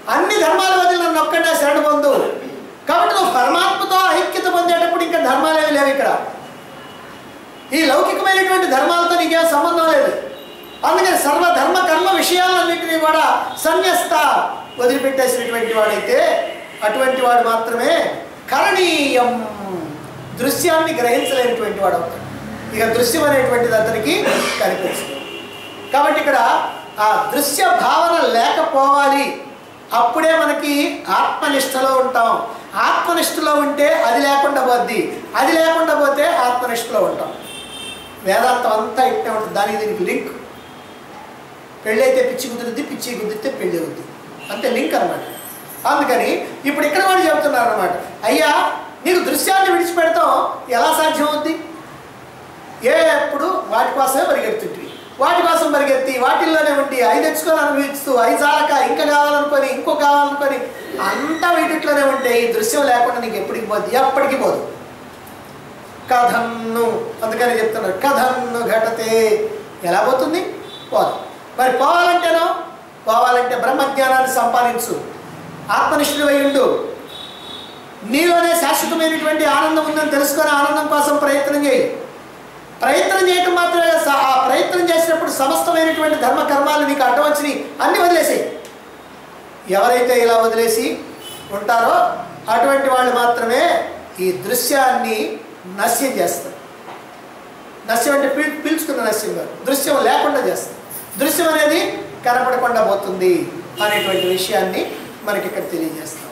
అన్ని ధర్మాల వదిలి నన్ను ఒక్కడే శరణు పొందు. కాబట్టి నువ్వు పరమాత్మతో ఐక్యత పొందేటప్పుడు ఇంకా ధర్మాలేవి లేవు. ఇక్కడ ఈ లౌకికమైనటువంటి ధర్మాలతో నీకేం సంబంధం లేదు. అందుకని సర్వధర్మ కర్మ విషయాలన్నింటినీ కూడా సన్యస్త వదిలిపెట్టేసినటువంటి వాడైతే అటువంటి వాడు మాత్రమే కరణీయం, దృశ్యాన్ని గ్రహించలేనటువంటి వాడు అవుతాడు. ఇక దృశ్యం అనేటువంటిది అతనికి కనిపిస్తుంది. కాబట్టి ఇక్కడ ఆ దృశ్య భావన లేకపోవాలి. అప్పుడే మనకి ఆత్మనిష్టలో ఉంటాం. ఆత్మనిష్టలో ఉంటే అది లేకుండా పోద్ది, అది లేకుండా పోతే ఆత్మనిష్టలో ఉంటాం. వేదాంతం అంతా ఇట్టే ఉంటుంది. దానికి దీనికి లింక్. పెళ్ళి అయితే పిచ్చి కుదిరిద్ది, పిచ్చి కుదిరితే పెళ్ళి అవుద్ది, అంతే లింక్ అనమాట. అందుకని ఇప్పుడు ఇక్కడ కూడా చెప్తున్నారు అనమాట, అయ్యా నీకు దృశ్యాన్ని విడిచిపెడతాం ఎలా సాధ్యం అవుద్ది? ఏ ఎప్పుడు వాటి కోసమే పరిగెత్తుంటివి, వాటి కోసం పరిగెత్తి వాటిల్లోనే ఉండి అవి తెచ్చుకొని అనుభవిస్తూ అవి చాలక ఇంకా కావాలనుకొని ఇంకో కావాలనుకొని అంతా వీటిట్లోనే ఉంటే ఈ దృశ్యం లేకుండా నీకు ఎప్పటికి పోద్ది? ఎప్పటికీ పోదు. కథన్ను, అందుకని చెప్తున్నారు కథన్ను ఘటతే, ఎలా పోతుంది? పోదు. మరి పోవాలంటేనో, పోవాలంటే బ్రహ్మజ్ఞానాన్ని సంపాదించు, ఆత్మనిష్ఠుడై ఉండు, నీలోనే శాశ్వతమైనటువంటి ఆనందం ఉందని తెలుసుకొని ఆనందం కోసం ప్రయత్నం చేయి. ప్రయత్నం చేయటం మాత్రమే, ఆ ప్రయత్నం చేసినప్పుడు సమస్తమైనటువంటి ధర్మ కర్మాలు నీకు అడ్డం వచ్చినాయి అన్నీ వదిలేసాయి. ఎవరైతే ఇలా వదిలేసి ఉంటారో అటువంటి వాళ్ళు మాత్రమే ఈ దృశ్యాన్ని నశ్యం చేస్తారు. నశ్యం అంటే పీ పీల్చుకున్న నశ్యం కాదు, దృశ్యం లేకుండా చేస్తారు. దృశ్యం అనేది కనపడకుండా పోతుంది అనేటువంటి విషయాన్ని మనకి ఇక్కడ తెలియజేస్తాం.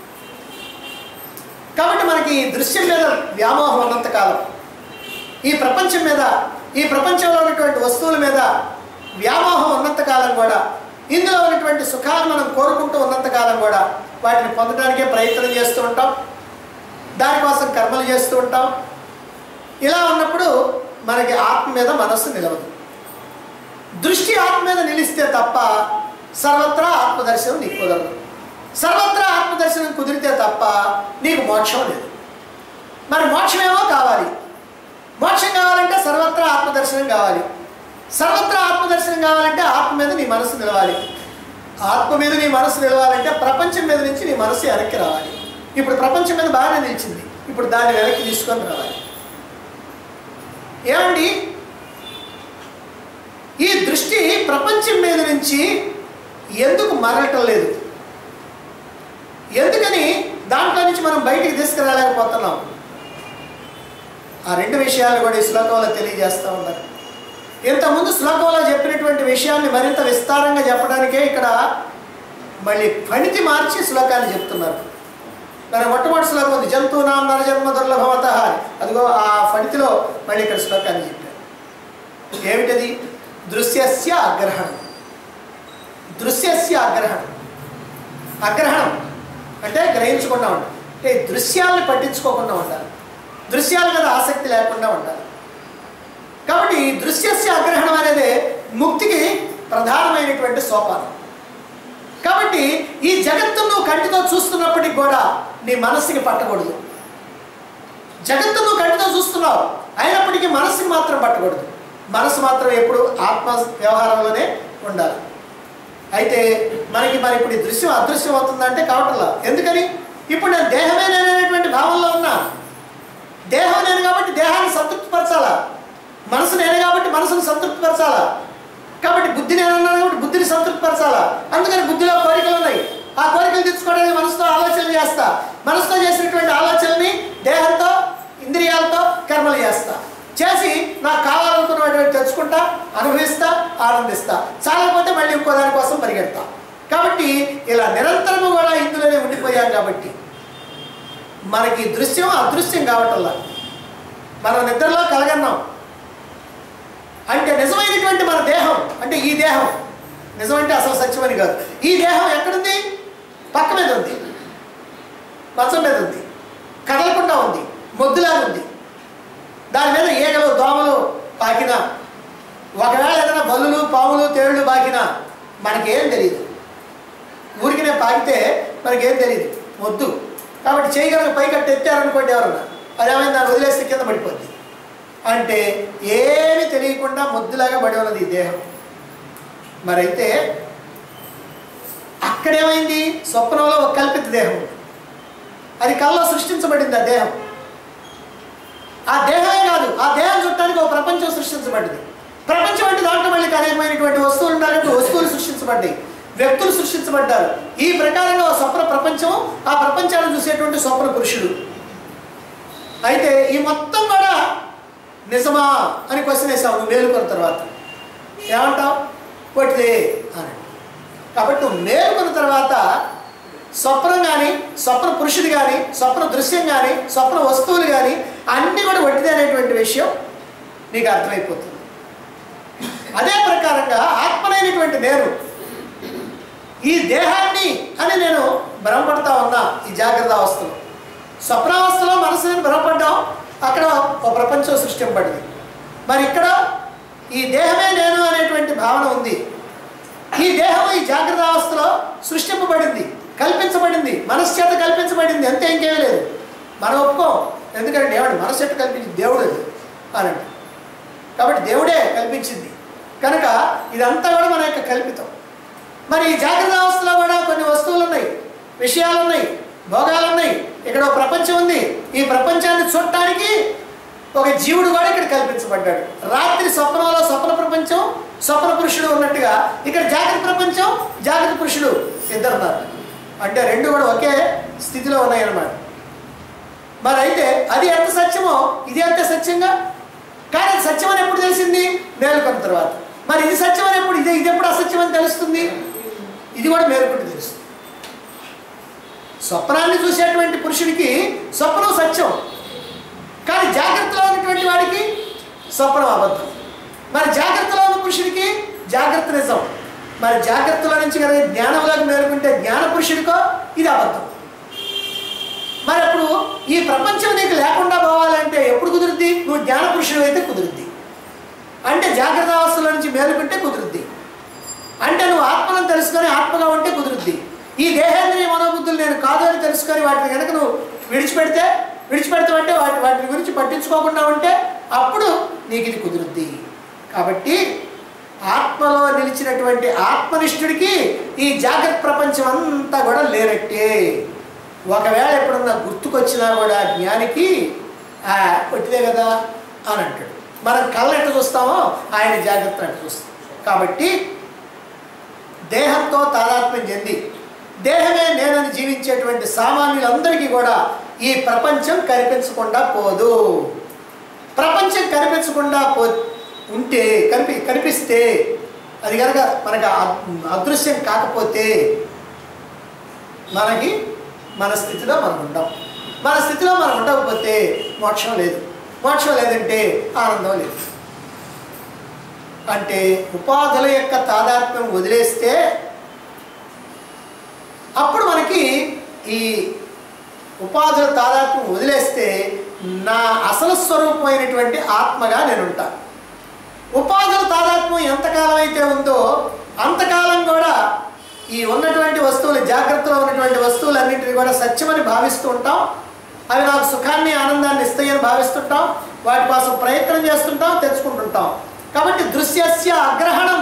కాబట్టి మనకి ఈ దృశ్యం మీద వ్యామోహం ఉన్నంతకాలం, ఈ ప్రపంచం మీద, ఈ ప్రపంచంలో ఉన్నటువంటి వస్తువుల మీద వ్యామోహం ఉన్నంతకాలం కూడా, ఇందులో ఉన్నటువంటి సుఖాలు మనం కోరుకుంటూ ఉన్నంతకాలం కూడా వాటిని పొందడానికే ప్రయత్నం చేస్తూ ఉంటాం, దానికోసం కర్మలు చేస్తూ ఉంటాం. ఇలా ఉన్నప్పుడు మనకి ఆత్మ మీద మనస్సు నిలవదు. దృష్టి ఆత్మ మీద నిలిస్తే తప్ప సర్వత్రా ఆత్మదర్శనం నీకు కుదరదు. సర్వత్రా ఆత్మదర్శనం కుదిరితే తప్ప నీకు మోక్షం లేదు. మరి మోక్షమేమో కావాలి. మోక్షం కావాలంటే సర్వత్రా ఆత్మదర్శనం కావాలి. సర్వత్రా ఆత్మదర్శనం కావాలంటే ఆత్మ మీద నీ మనసు నిలవాలి. ఆత్మ మీద నీ మనసు నిలవాలంటే ప్రపంచం మీద నుంచి నీ మనసు వెనక్కి రావాలి. ఇప్పుడు ప్రపంచం మీద బాగానే నిలిచింది, ఇప్పుడు దాన్ని వెనక్కి తీసుకొని రావాలి. ఏమండి, ఈ దృష్టి ప్రపంచం మీద నుంచి ఎందుకు మరలటం లేదు? ఎందుకని దాంట్లో నుంచి మనం బయటికి తీసుకురాలేకపోతున్నాం? ఆ రెండు విషయాలు కూడా ఈ శ్లోకంలో తెలియజేస్తూ ఉన్నారు. ఇంతకుముందు శ్లోకంలో చెప్పినటువంటి విషయాన్ని మరింత విస్తారంగా చెప్పడానికే ఇక్కడ మళ్ళీ ఫణితి మార్చి శ్లోకాన్ని చెప్తున్నారు. దాని మొట్టమొదటి శ్లోకం ఉంది, జంతువునాం నరజన్మ దుర్లభమత. అదిగో ఆ ఫణితిలో మళ్ళీ ఇక్కడ శ్లోకాన్ని చెప్పారు. ఏమిటది? దృశ్యస్య అగ్రహణం. దృశ్యస్య అగ్రహణం. అగ్రహణం అంటే గ్రహించకుండా ఉండాలి, అంటే దృశ్యాలను పట్టించుకోకుండా ఉండాలి, దృశ్యాల మీద ఆసక్తి లేకుండా ఉండాలి. కాబట్టి ఈ దృశ్యస్య అగ్రహణం అనేది ముక్తికి ప్రధానమైనటువంటి సోపానం. కాబట్టి ఈ జగత్తు నువ్వు కంటితో చూస్తున్నప్పటికి కూడా నీ మనస్సుకి పట్టకూడదు. జగత్తు నువ్వు కంటితో చూస్తున్నావు, అయినప్పటికీ మనస్సుకి మాత్రం పట్టకూడదు. మనసు మాత్రం ఎప్పుడు ఆత్మ వ్యవహారంలోనే ఉండాలి. అయితే మనకి మరి ఇప్పుడు ఈ దృశ్యం అదృశ్యం అవుతుందంటే కావట్లా. ఎందుకని? ఇప్పుడు నేను దేహమే నేననేటువంటి భావంలో ఉన్నా. దేహం నేను కాబట్టి దేహాన్ని సంతృప్తిపరచాలా, మనసు నేనే కాబట్టి మనసును సంతృప్తిపరచాలా, కాబట్టి బుద్ధి నేనన్నాను కాబట్టి బుద్ధిని సంతృప్తిపరచాలా. అందుకని బుద్ధిలో కోరికలు ఉన్నాయి, ఆ కోరికలు తెచ్చుకోవడానికి మనసుతో ఆలోచనలు చేస్తా, మనసుతో చేసినటువంటి ఆలోచనని దేహంతో ఇంద్రియాలతో కర్మలు చేస్తా, చేసి నాకు కావాలనుకున్నటువంటి తెచ్చుకుంటా, అనుభవిస్తా, ఆనందిస్తా. చాలకపోతే మళ్ళీ ఇంకో దానికోసం పరిగెడతా. కాబట్టి ఇలా నిరంతరము కూడా ఇందులోనే ఉండిపోయాం. కాబట్టి మనకి దృశ్యం అదృశ్యం కావటంలా. మనం నిద్రలో కలగన్నాం అంటే నిజమైనటువంటి మన దేహం, అంటే ఈ దేహం నిజమంటే అసలు సత్యమని కాదు. ఈ దేహం ఎక్కడుంది? పక్క మీద ఉంది, మంచం మీద ఉంది, కదలకుండా ఉంది, మొద్దులాగా ఉంది. దాని మీద ఈగలు దోమలు పాకినా, ఒకవేళ ఏదైనా బల్లులు పాములు తేళ్లు పాకినా మనకేం తెలియదు. ఊరికినే పాకితే మనకేం తెలియదు, మొద్దు. కాబట్టి చేయగలక పైకట్టు ఎత్తారనుకోండి ఎవరన్నా, అదేమైంది దాన్ని వదిలేస్తే కింద పడిపోద్ది. అంటే ఏమి తెలియకుండా మొద్దులాగా పడి ఉన్నది ఈ దేహం. మరైతే అక్కడేమైంది? స్వప్నంలో ఒక కల్పిత దేహం, అది కల్లో సృష్టించబడింది. ఆ దేహం ఆ దేహమే కాదు, ఆ దేహం చుట్టానికి ఒక ప్రపంచం సృష్టించబడింది. ప్రపంచం అంటే దాంట్లో మళ్ళీ అనేకమైనటువంటి వస్తువులు ఉండాలంటే వస్తువులు సృష్టించబడ్డాయి, వ్యక్తులు సృష్టించబడ్డారు. ఈ ప్రకారంగా ఒక స్వప్న ప్రపంచం, ఆ ప్రపంచాన్ని చూసేటువంటి స్వప్న పురుషుడు. అయితే ఈ మొత్తం కూడా నిజమా అని క్వశ్చన్ వేసావు నువ్వు మేలుకున్న తర్వాత. ఏమంటావు? కొట్టిదే అని. కాబట్టి నువ్వు మేలుకున్న తర్వాత స్వప్నం కానీ, స్వప్న పురుషుడు కానీ, స్వప్న దృశ్యం కానీ, స్వప్న వస్తువులు కానీ అన్నీ కూడా వట్టిదే అనేటువంటి విషయం నీకు అర్థమైపోతుంది. అదే ప్రకారంగా ఆత్మనైనటువంటి నేను ఈ దేహాన్ని అని నేను భ్రమపడతా ఉన్నా. ఈ జాగ్రత్త అవస్థలో, స్వప్నావస్థలో మనసు నేను భ్రమపడ్డాం, అక్కడ ఒక ప్రపంచం సృష్టింపబడింది. మరి ఇక్కడ ఈ దేహమే నేను అనేటువంటి భావన ఉంది. ఈ దేహం ఈ జాగ్రత్త అవస్థలో సృష్టింపబడింది, కల్పించబడింది, మనసు చేత కల్పించబడింది, అంతే, ఇంకేమీ లేదు. మనం ఒప్పుకోం, ఎందుకంటే దేవుడు మనసు చేత కల్పించింది దేవుడు అది అనండి. కాబట్టి దేవుడే కల్పించింది కనుక ఇదంతా కూడా మన యొక్క కల్పితం. మరి ఈ జాగ్రత్త అవస్థలో కూడా కొన్ని వస్తువులు ఉన్నాయి, విషయాలు ఉన్నాయి, భోగాలు ఉన్నాయి. ఇక్కడ ఒక ప్రపంచం ఉంది. ఈ ప్రపంచాన్ని చూడటానికి ఒక జీవుడు కూడా ఇక్కడ కల్పించబడ్డాడు. రాత్రి స్వప్నంలో స్వప్న ప్రపంచం, స్వప్న పురుషుడు ఉన్నట్టుగా ఇక్కడ జాగ్రత్త ప్రపంచం, జాగ్రత్త పురుషుడు ఇద్దరు ఉన్నారు. అంటే రెండు కూడా ఒకే స్థితిలో ఉన్నాయన్నమాట. మరి అయితే అది ఎంత సత్యమో ఇది ఎంత సత్యంగా, కానీ అది సత్యం అని ఎప్పుడు తెలిసింది? మేలుకున్న తర్వాత. మరి ఇది సత్యం అని ఎప్పుడు, ఇది ఇది ఎప్పుడు అసత్యం అని తెలుస్తుంది? ఇది కూడా మేలుకుంటూ తెలుస్తుంది. స్వప్నాన్ని చూసేటువంటి పురుషుడికి స్వప్నం సత్యం, కానీ జాగ్రత్తలో ఉన్నటువంటి వాడికి స్వప్నం అబద్ధం. మరి జాగ్రత్తలో ఉన్న పురుషుడికి జాగ్రత్త నిజం. మరి జాగ్రత్తలో నుంచి కనుక జ్ఞానంలోకి మేలుకుంటే జ్ఞాన పురుషుడికో ఇది అబద్ధం. మరి అప్పుడు ఈ ప్రపంచం నీకు లేకుండా పోవాలంటే ఎప్పుడు కుదురుద్ది? నువ్వు జ్ఞాన పురుషుడు అయితే కుదురుద్ది. అంటే జాగ్రత్త అవస్థలో నుంచి మేలుకుంటే కుదురుద్ది. అంటే నువ్వు ఆత్మను తెలుసుకొని ఆత్మగా ఉంటే కుదురుద్ది. ఈ దేహేంద్రియ మనోబుద్ధులు నేను కాదు అని తెలుసుకొని వాటిని కనుక నువ్వు విడిచిపెడితే విడిచిపెడతావంటే వాటి వాటి గురించి పట్టించుకోకుండా ఉంటే అప్పుడు నీకు ఇది కుదురుద్ది. కాబట్టి ఆత్మలో నిలిచినటువంటి ఆత్మనిష్ఠుడికి ఈ జాగ్రత్త ప్రపంచం అంతా కూడా లేనట్టే. ఒకవేళ ఎప్పుడన్నా గుర్తుకొచ్చినా కూడా జ్ఞానికి కొట్టిదే కదా అని అంటాడు. మనం కళ్ళ ఎట్టు చూస్తామో ఆయన జాగ్రత్త అట్టు చూస్తాం. కాబట్టి దేహంతో తాదాత్మ్యం చెంది దేహమే నేనని జీవించేటువంటి సామాన్యులందరికీ కూడా ఈ ప్రపంచం కనిపించకుండా పోదు. ప్రపంచం కనిపించకుండా పో ఉంటే కనిపి కనిపిస్తే అది కనుక మనకు అదృశ్యం కాకపోతే మనకి మన స్థితిలో మనం ఉండం. మన స్థితిలో మనం ఉండకపోతే మోక్షం లేదు. మోక్షం లేదంటే ఆనందం లేదు. అంటే ఉపాధుల యొక్క తాదాత్మ్యం వదిలేస్తే అప్పుడు మనకి ఈ ఉపాధుల తాదాత్మ్యం వదిలేస్తే నా అసలు స్వరూపమైనటువంటి ఆత్మగా నేను ఉంటాను. ఉపాధుల తాదాత్మ్యం ఎంతకాలం అయితే ఉందో అంతకాలం కూడా ఈ ఉన్నటువంటి వస్తువులు, జాగ్రత్తలో ఉన్నటువంటి వస్తువులన్నింటినీ కూడా సత్యమని భావిస్తూ ఉంటాం. అవి నాకు సుఖాన్ని ఆనందాన్ని ఇస్తాయని భావిస్తుంటాం. వాటి కోసం ప్రయత్నం చేస్తుంటాం, తెచ్చుకుంటుంటాం. కాబట్టి దృశ్యస్య అగ్రహణం,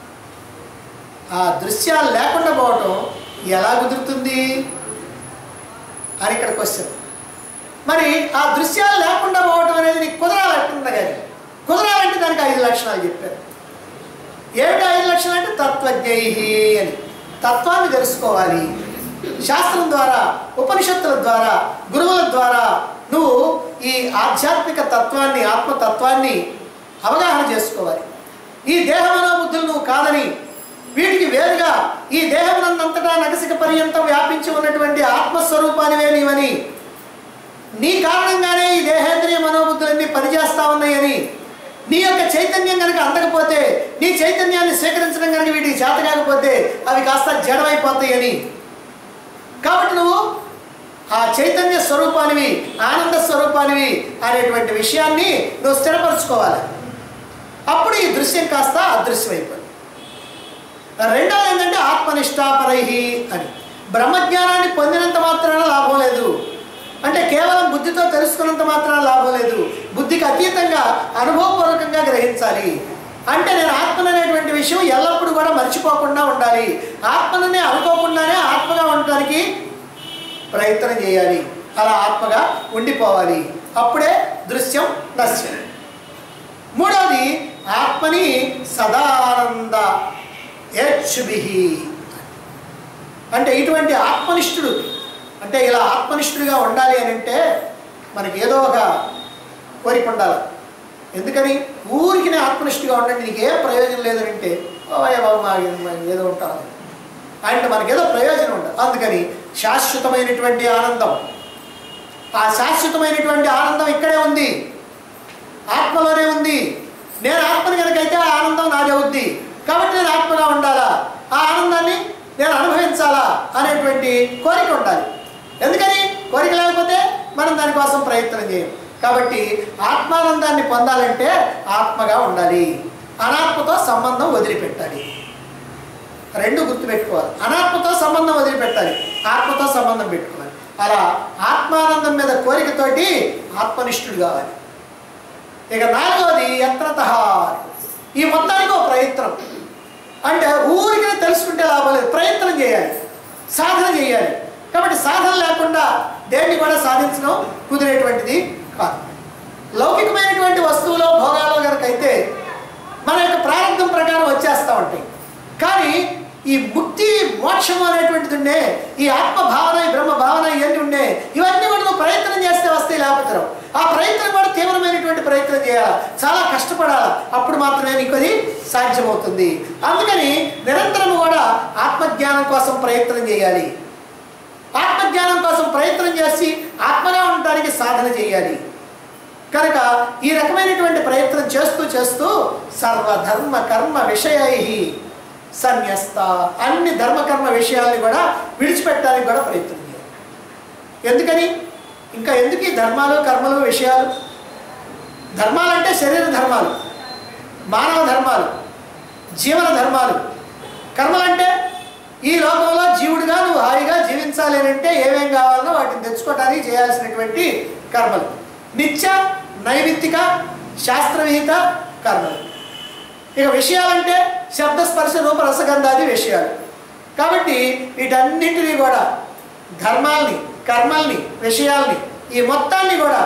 ఆ దృశ్యాలు లేకుండా పోవటం ఎలా కుదురుతుంది అని ఇక్కడ క్వశ్చన్. మరి ఆ దృశ్యాలు లేకుండా పోవటం అనేది నీకు కుదరాలంటుంది. కానీ కుదరాలంటే దానికి ఐదు లక్షణాలు చెప్పారు. ఏమిటి ఐదు లక్షణాలు అంటే తత్వజ్ఞై అని, తత్వాన్ని తెలుసుకోవాలి. శాస్త్రం ద్వారా, ఉపనిషత్తుల ద్వారా, గురువుల ద్వారా నువ్వు ఈ ఆధ్యాత్మిక తత్వాన్ని, ఆత్మతత్వాన్ని అవగాహన చేసుకోవాలి. ఈ దేహమనోబుద్ధులు నువ్వు కాదని, వీటికి వేరుగా ఈ దేహమునంతటా నగసిక పర్యంతం వ్యాపించి ఉన్నటువంటి ఆత్మస్వరూపానివే నీవని, నీ కారణంగానే ఈ దేహేంద్రియ మనోబుద్ధులన్నీ పనిచేస్తా ఉన్నాయని, నీ యొక్క చైతన్యం కనుక అందకపోతే, నీ చైతన్యాన్ని స్వీకరించడం కనుక వీటికి చేత కాకపోతే అవి కాస్త జడమైపోతాయని, కాబట్టి నువ్వు ఆ చైతన్య స్వరూపానివి, ఆనంద స్వరూపానివి అనేటువంటి విషయాన్ని నువ్వు స్థిరపరచుకోవాలి. అప్పుడు ఈ దృశ్యం కాస్త అదృశ్యమైపోయింది. రెండవది ఏంటంటే ఆత్మనిష్టాపరై అని, బ్రహ్మజ్ఞానాన్ని పొందినంత మాత్రాన లాభం లేదు. అంటే కేవలం బుద్ధితో తెలుసుకున్నంత మాత్రాన లాభం లేదు. బుద్ధికి అతీతంగా అనుభవపూర్వకంగా గ్రహించాలి. అంటే నేను ఆత్మను అనేటువంటి విషయం ఎల్లప్పుడూ కూడా మర్చిపోకుండా ఉండాలి. ఆత్మననే అనుకోకుండానే ఆత్మగా ఉండటానికి ప్రయత్నం చేయాలి. అలా ఆత్మగా ఉండిపోవాలి. అప్పుడే దృశ్యం నశ్యం. మూడవది ఆత్మని సదానంద ఏచ్చుభిహి. అంటే ఇటువంటి ఆత్మనిష్ఠుడు అంటే ఇలా ఆత్మనిష్ఠుడిగా ఉండాలి అని అంటే మనకి ఏదో ఒక కోరిక ఉండాలి. ఎందుకని ఊరికి ఆత్మనిష్ఠుడిగా ఉండండి నీకు ఏం ప్రయోజనం లేదని అంటే బాబు ఏదో ఉంటాను అంటే మనకేదో ప్రయోజనం ఉండదు. అందుకని శాశ్వతమైనటువంటి ఆనందం, ఆ శాశ్వతమైనటువంటి ఆనందం ఇక్కడే ఉంది, ఆత్మలోనే ఉంది. నేను ఆత్మని కనుకైతే ఆ ఆనందం నాదే అవుద్ది. కాబట్టి నేను ఆత్మగా ఉండాలా, ఆ ఆనందాన్ని నేను అనుభవించాలా అనేటువంటి కోరిక ఉండాలి. ఎందుకని కోరిక లేకపోతే మనం దానికోసం ప్రయత్నం చేయం. కాబట్టి ఆత్మానందాన్ని పొందాలంటే ఆత్మగా ఉండాలి, అనాత్మతో సంబంధం వదిలిపెట్టాలి. రెండు గుర్తుపెట్టుకోవాలి. అనాత్మతో సంబంధం వదిలిపెట్టాలి, ఆత్మతో సంబంధం పెట్టుకోవాలి. అలా ఆత్మానందం మీద కోరికతోటి ఆత్మనిష్ఠుడు కావాలి. ఇక నాలుగవది యత్నతః. ఈ మొత్తానికి ఒక ప్రయత్నం. అంటే ఊరికే తెలుసుకుంటే లాభం లేదు, ప్రయత్నం చేయాలి, సాధన చేయాలి. కాబట్టి సాధన లేకుండా దేన్ని కూడా సాధించడం కుదిరేటువంటిది కాదు. లౌకికమైనటువంటి వస్తువులో భోగాలు కనుకైతే మన యొక్క ప్రారంభం ప్రకారం వచ్చేస్తూ ఉంటాయి. కానీ ఈ ముక్తి మోక్షం అనేటువంటిది ఉండే, ఈ ఆత్మ భావన, ఈ బ్రహ్మ భావన ఇవన్నీ ఉండే, ఇవన్నీ కూడా నువ్వు ప్రయత్నం చేస్తే వస్తాయి, లేకపోతే ఆ ప్రయత్నం కూడా తీవ్రమైనటువంటి ప్రయత్నం చేయాలి, చాలా కష్టపడాలి. అప్పుడు మాత్రమే నీకు అది సాధ్యమవుతుంది. అందుకని నిరంతరం కూడా ఆత్మజ్ఞానం కోసం ప్రయత్నం చేయాలి. ఆత్మజ్ఞానం కోసం ప్రయత్నం చేసి ఆత్మగా ఉండటానికి సాధన చేయాలి. కనుక ఈ రకమైనటువంటి ప్రయత్నం చేస్తూ చేస్తూ సర్వధర్మ కర్మ విషయై సన్యస్త, అన్ని ధర్మకర్మ విషయాల్ని కూడా విడిచిపెట్టడానికి కూడా ప్రయత్నం చేయాలి. ఎందుకని ఇంకా ఎందుకు ఈ ధర్మాలు కర్మలు విషయాలు? ధర్మాలంటే శరీర ధర్మాలు, మానవ ధర్మాలు, జీవన ధర్మాలు. కర్మలంటే ఈ లోకంలో జీవుడిగా నువ్వు హాయిగా జీవించాలి అని అంటే ఏమేం కావాలనో వాటిని తెచ్చుకోవడానికి చేయాల్సినటువంటి కర్మలు. నిత్య నైమిత్తిక శాస్త్రవిహిత కర్మలు. ఇక విషయాలంటే శబ్దస్పర్శ రూప రసగంధాది విషయాలు. కాబట్టి వీటన్నింటినీ కూడా ధర్మాల్ని, కర్మల్ని, విషయాల్ని, ఈ మొత్తాన్ని కూడా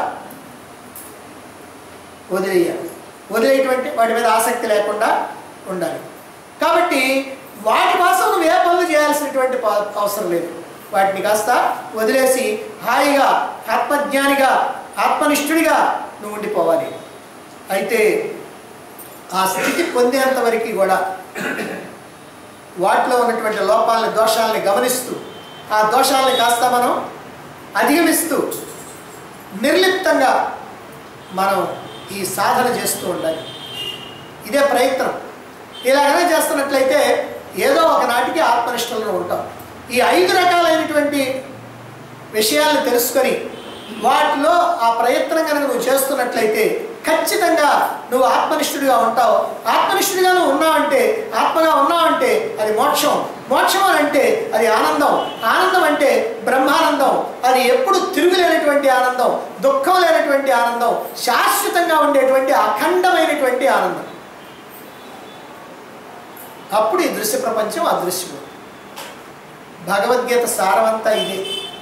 వదిలేయాలి. వదిలేటువంటి వాటి మీద ఆసక్తి లేకుండా ఉండాలి. కాబట్టి వాటి కోసం నువ్వు ఏ పనులు చేయాల్సినటువంటి అవసరం లేదు. వాటిని కాస్త వదిలేసి హాయిగా ఆత్మజ్ఞానిగా ఆత్మనిష్ఠుడిగా నువ్వు ఉండిపోవాలి. అయితే ఆ స్థితి పొందేంత వరకు కూడా వాటిలో ఉన్నటువంటి లోపాలని, దోషాలని గమనిస్తూ ఆ దోషాలని కాస్త మనం అధిగమిస్తూ నిర్లిప్తంగా మనం ఈ సాధన చేస్తూ ఉండాలి. ఇదే ప్రయత్నం. ఇలాగనే చేస్తున్నట్లయితే ఏదో ఒకనాటికి ఆత్మనిష్టంలో ఉంటాం. ఈ ఐదు రకాలైనటువంటి విషయాలను తెలుసుకొని వాటిలో ఆ ప్రయత్నం కనుక నువ్వు చేస్తున్నట్లయితే ఖచ్చితంగా నువ్వు ఆత్మనిష్ఠుడిగా ఉంటావు. ఆత్మనిష్ఠుడిగా నువ్వు ఉన్నావంటే, ఆత్మగా ఉన్నావంటే అది మోక్షం. మోక్షం అని అంటే అది ఆనందం. ఆనందం అంటే బ్రహ్మానందం. అది ఎప్పుడు తిరుగులేనటువంటి ఆనందం, దుఃఖం లేనటువంటి ఆనందం, శాశ్వతంగా ఉండేటువంటి అఖండమైనటువంటి ఆనందం. అప్పుడు ఈ దృశ్య ప్రపంచం అదృశ్యం. భగవద్గీత సారమంతా ఇదే.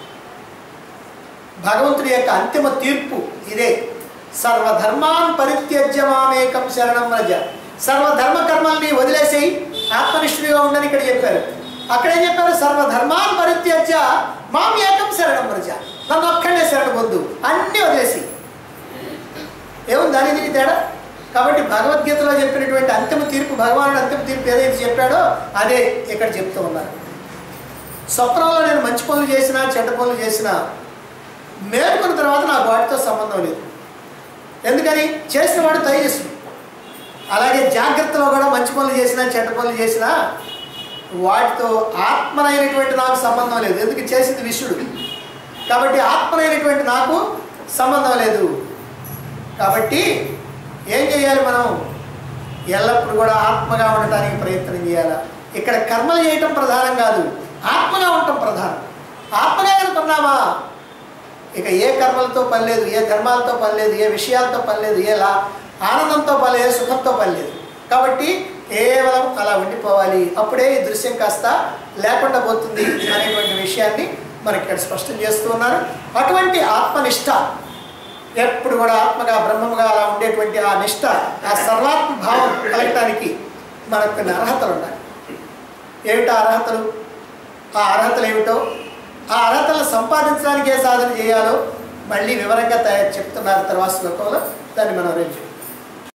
భగవంతుడి యొక్క అంతిమ తీర్పు ఇదే. సర్వధర్మాన్ పరిత్యజ్య మామేకం శరణం వ్రజ. సర్వధర్మ కర్మల్ని వదిలేసేయి, ఆత్మనిష్ఠుడిగా ఉండని ఇక్కడ చెప్పారు. అక్కడేం చెప్పారు? సర్వధర్మాన్ పరిత్యజ్య మాం ఏకం శరణం వ్రజ. నన్ను ఒక్కడే శరణ పొందు, అన్నీ వదిలేసి. ఏముంది దాని దీని తేడా? కాబట్టి భగవద్గీతలో చెప్పినటువంటి అంతిమ తీర్పు, భగవానుడు అంతిమ తీర్పు ఏదైతే చెప్పాడో అదే ఇక్కడ చెప్తూ ఉన్నారు. స్వప్నంలో నేను మంచి పనులు చేసినా చెడ్డ పనులు చేసినా మేలుకున్న తర్వాత నాకు వాటితో సంబంధం లేదు. ఎందుకని? చేసిన వాడు తైజస్సు. అలాగే జాగ్రత్తలో కూడా మంచి పనులు చేసినా చెడ్డ పనులు చేసినా వాటితో ఆత్మనైనటువంటి నాకు సంబంధం లేదు. ఎందుకు? చేసింది విష్ణుడు. కాబట్టి ఆత్మనైనటువంటి నాకు సంబంధం లేదు. కాబట్టి ఏం చేయాలి? మనం ఎల్లప్పుడూ కూడా ఆత్మగా ఉండటానికి ప్రయత్నం చేయాలి. ఇక్కడ కర్మలు చేయటం ప్రధానం కాదు, ఆత్మగా ఉండటం ప్రధానం. ఆత్మగా అనుకున్నామా ఇక ఏ కర్మలతో పని లేదు, ఏ ధర్మాలతో పని లేదు, ఏ విషయాలతో పని లేదు, ఏ లా ఆనందంతో పని లేదు, సుఖంతో పని లేదు. కాబట్టి కేవలం అలా ఉండిపోవాలి, అప్పుడే ఈ దృశ్యం కాస్త లేకుండా పోతుంది అనేటువంటి విషయాన్ని మనకి ఇక్కడ స్పష్టం చేస్తూ ఉన్నారు. అటువంటి ఆత్మనిష్ట, ఎప్పుడు కూడా ఆత్మగా బ్రహ్మముగా అలా ఉండేటువంటి ఆ నిష్ట, ఆ సర్వాత్మ భావం కలగటానికి మనకు కొన్ని అర్హతలు ఉన్నాయి. ఏమిటో అర్హతలు? ఆ అర్హతలు ఏమిటో, ఆ అర్హతలను సంపాదించడానికి ఏ సాధన చేయాలో మళ్ళీ వివరంగా తయారు చెప్తున్నారు తర్వాత శ్లోకంలో. దాన్ని మనం రేపు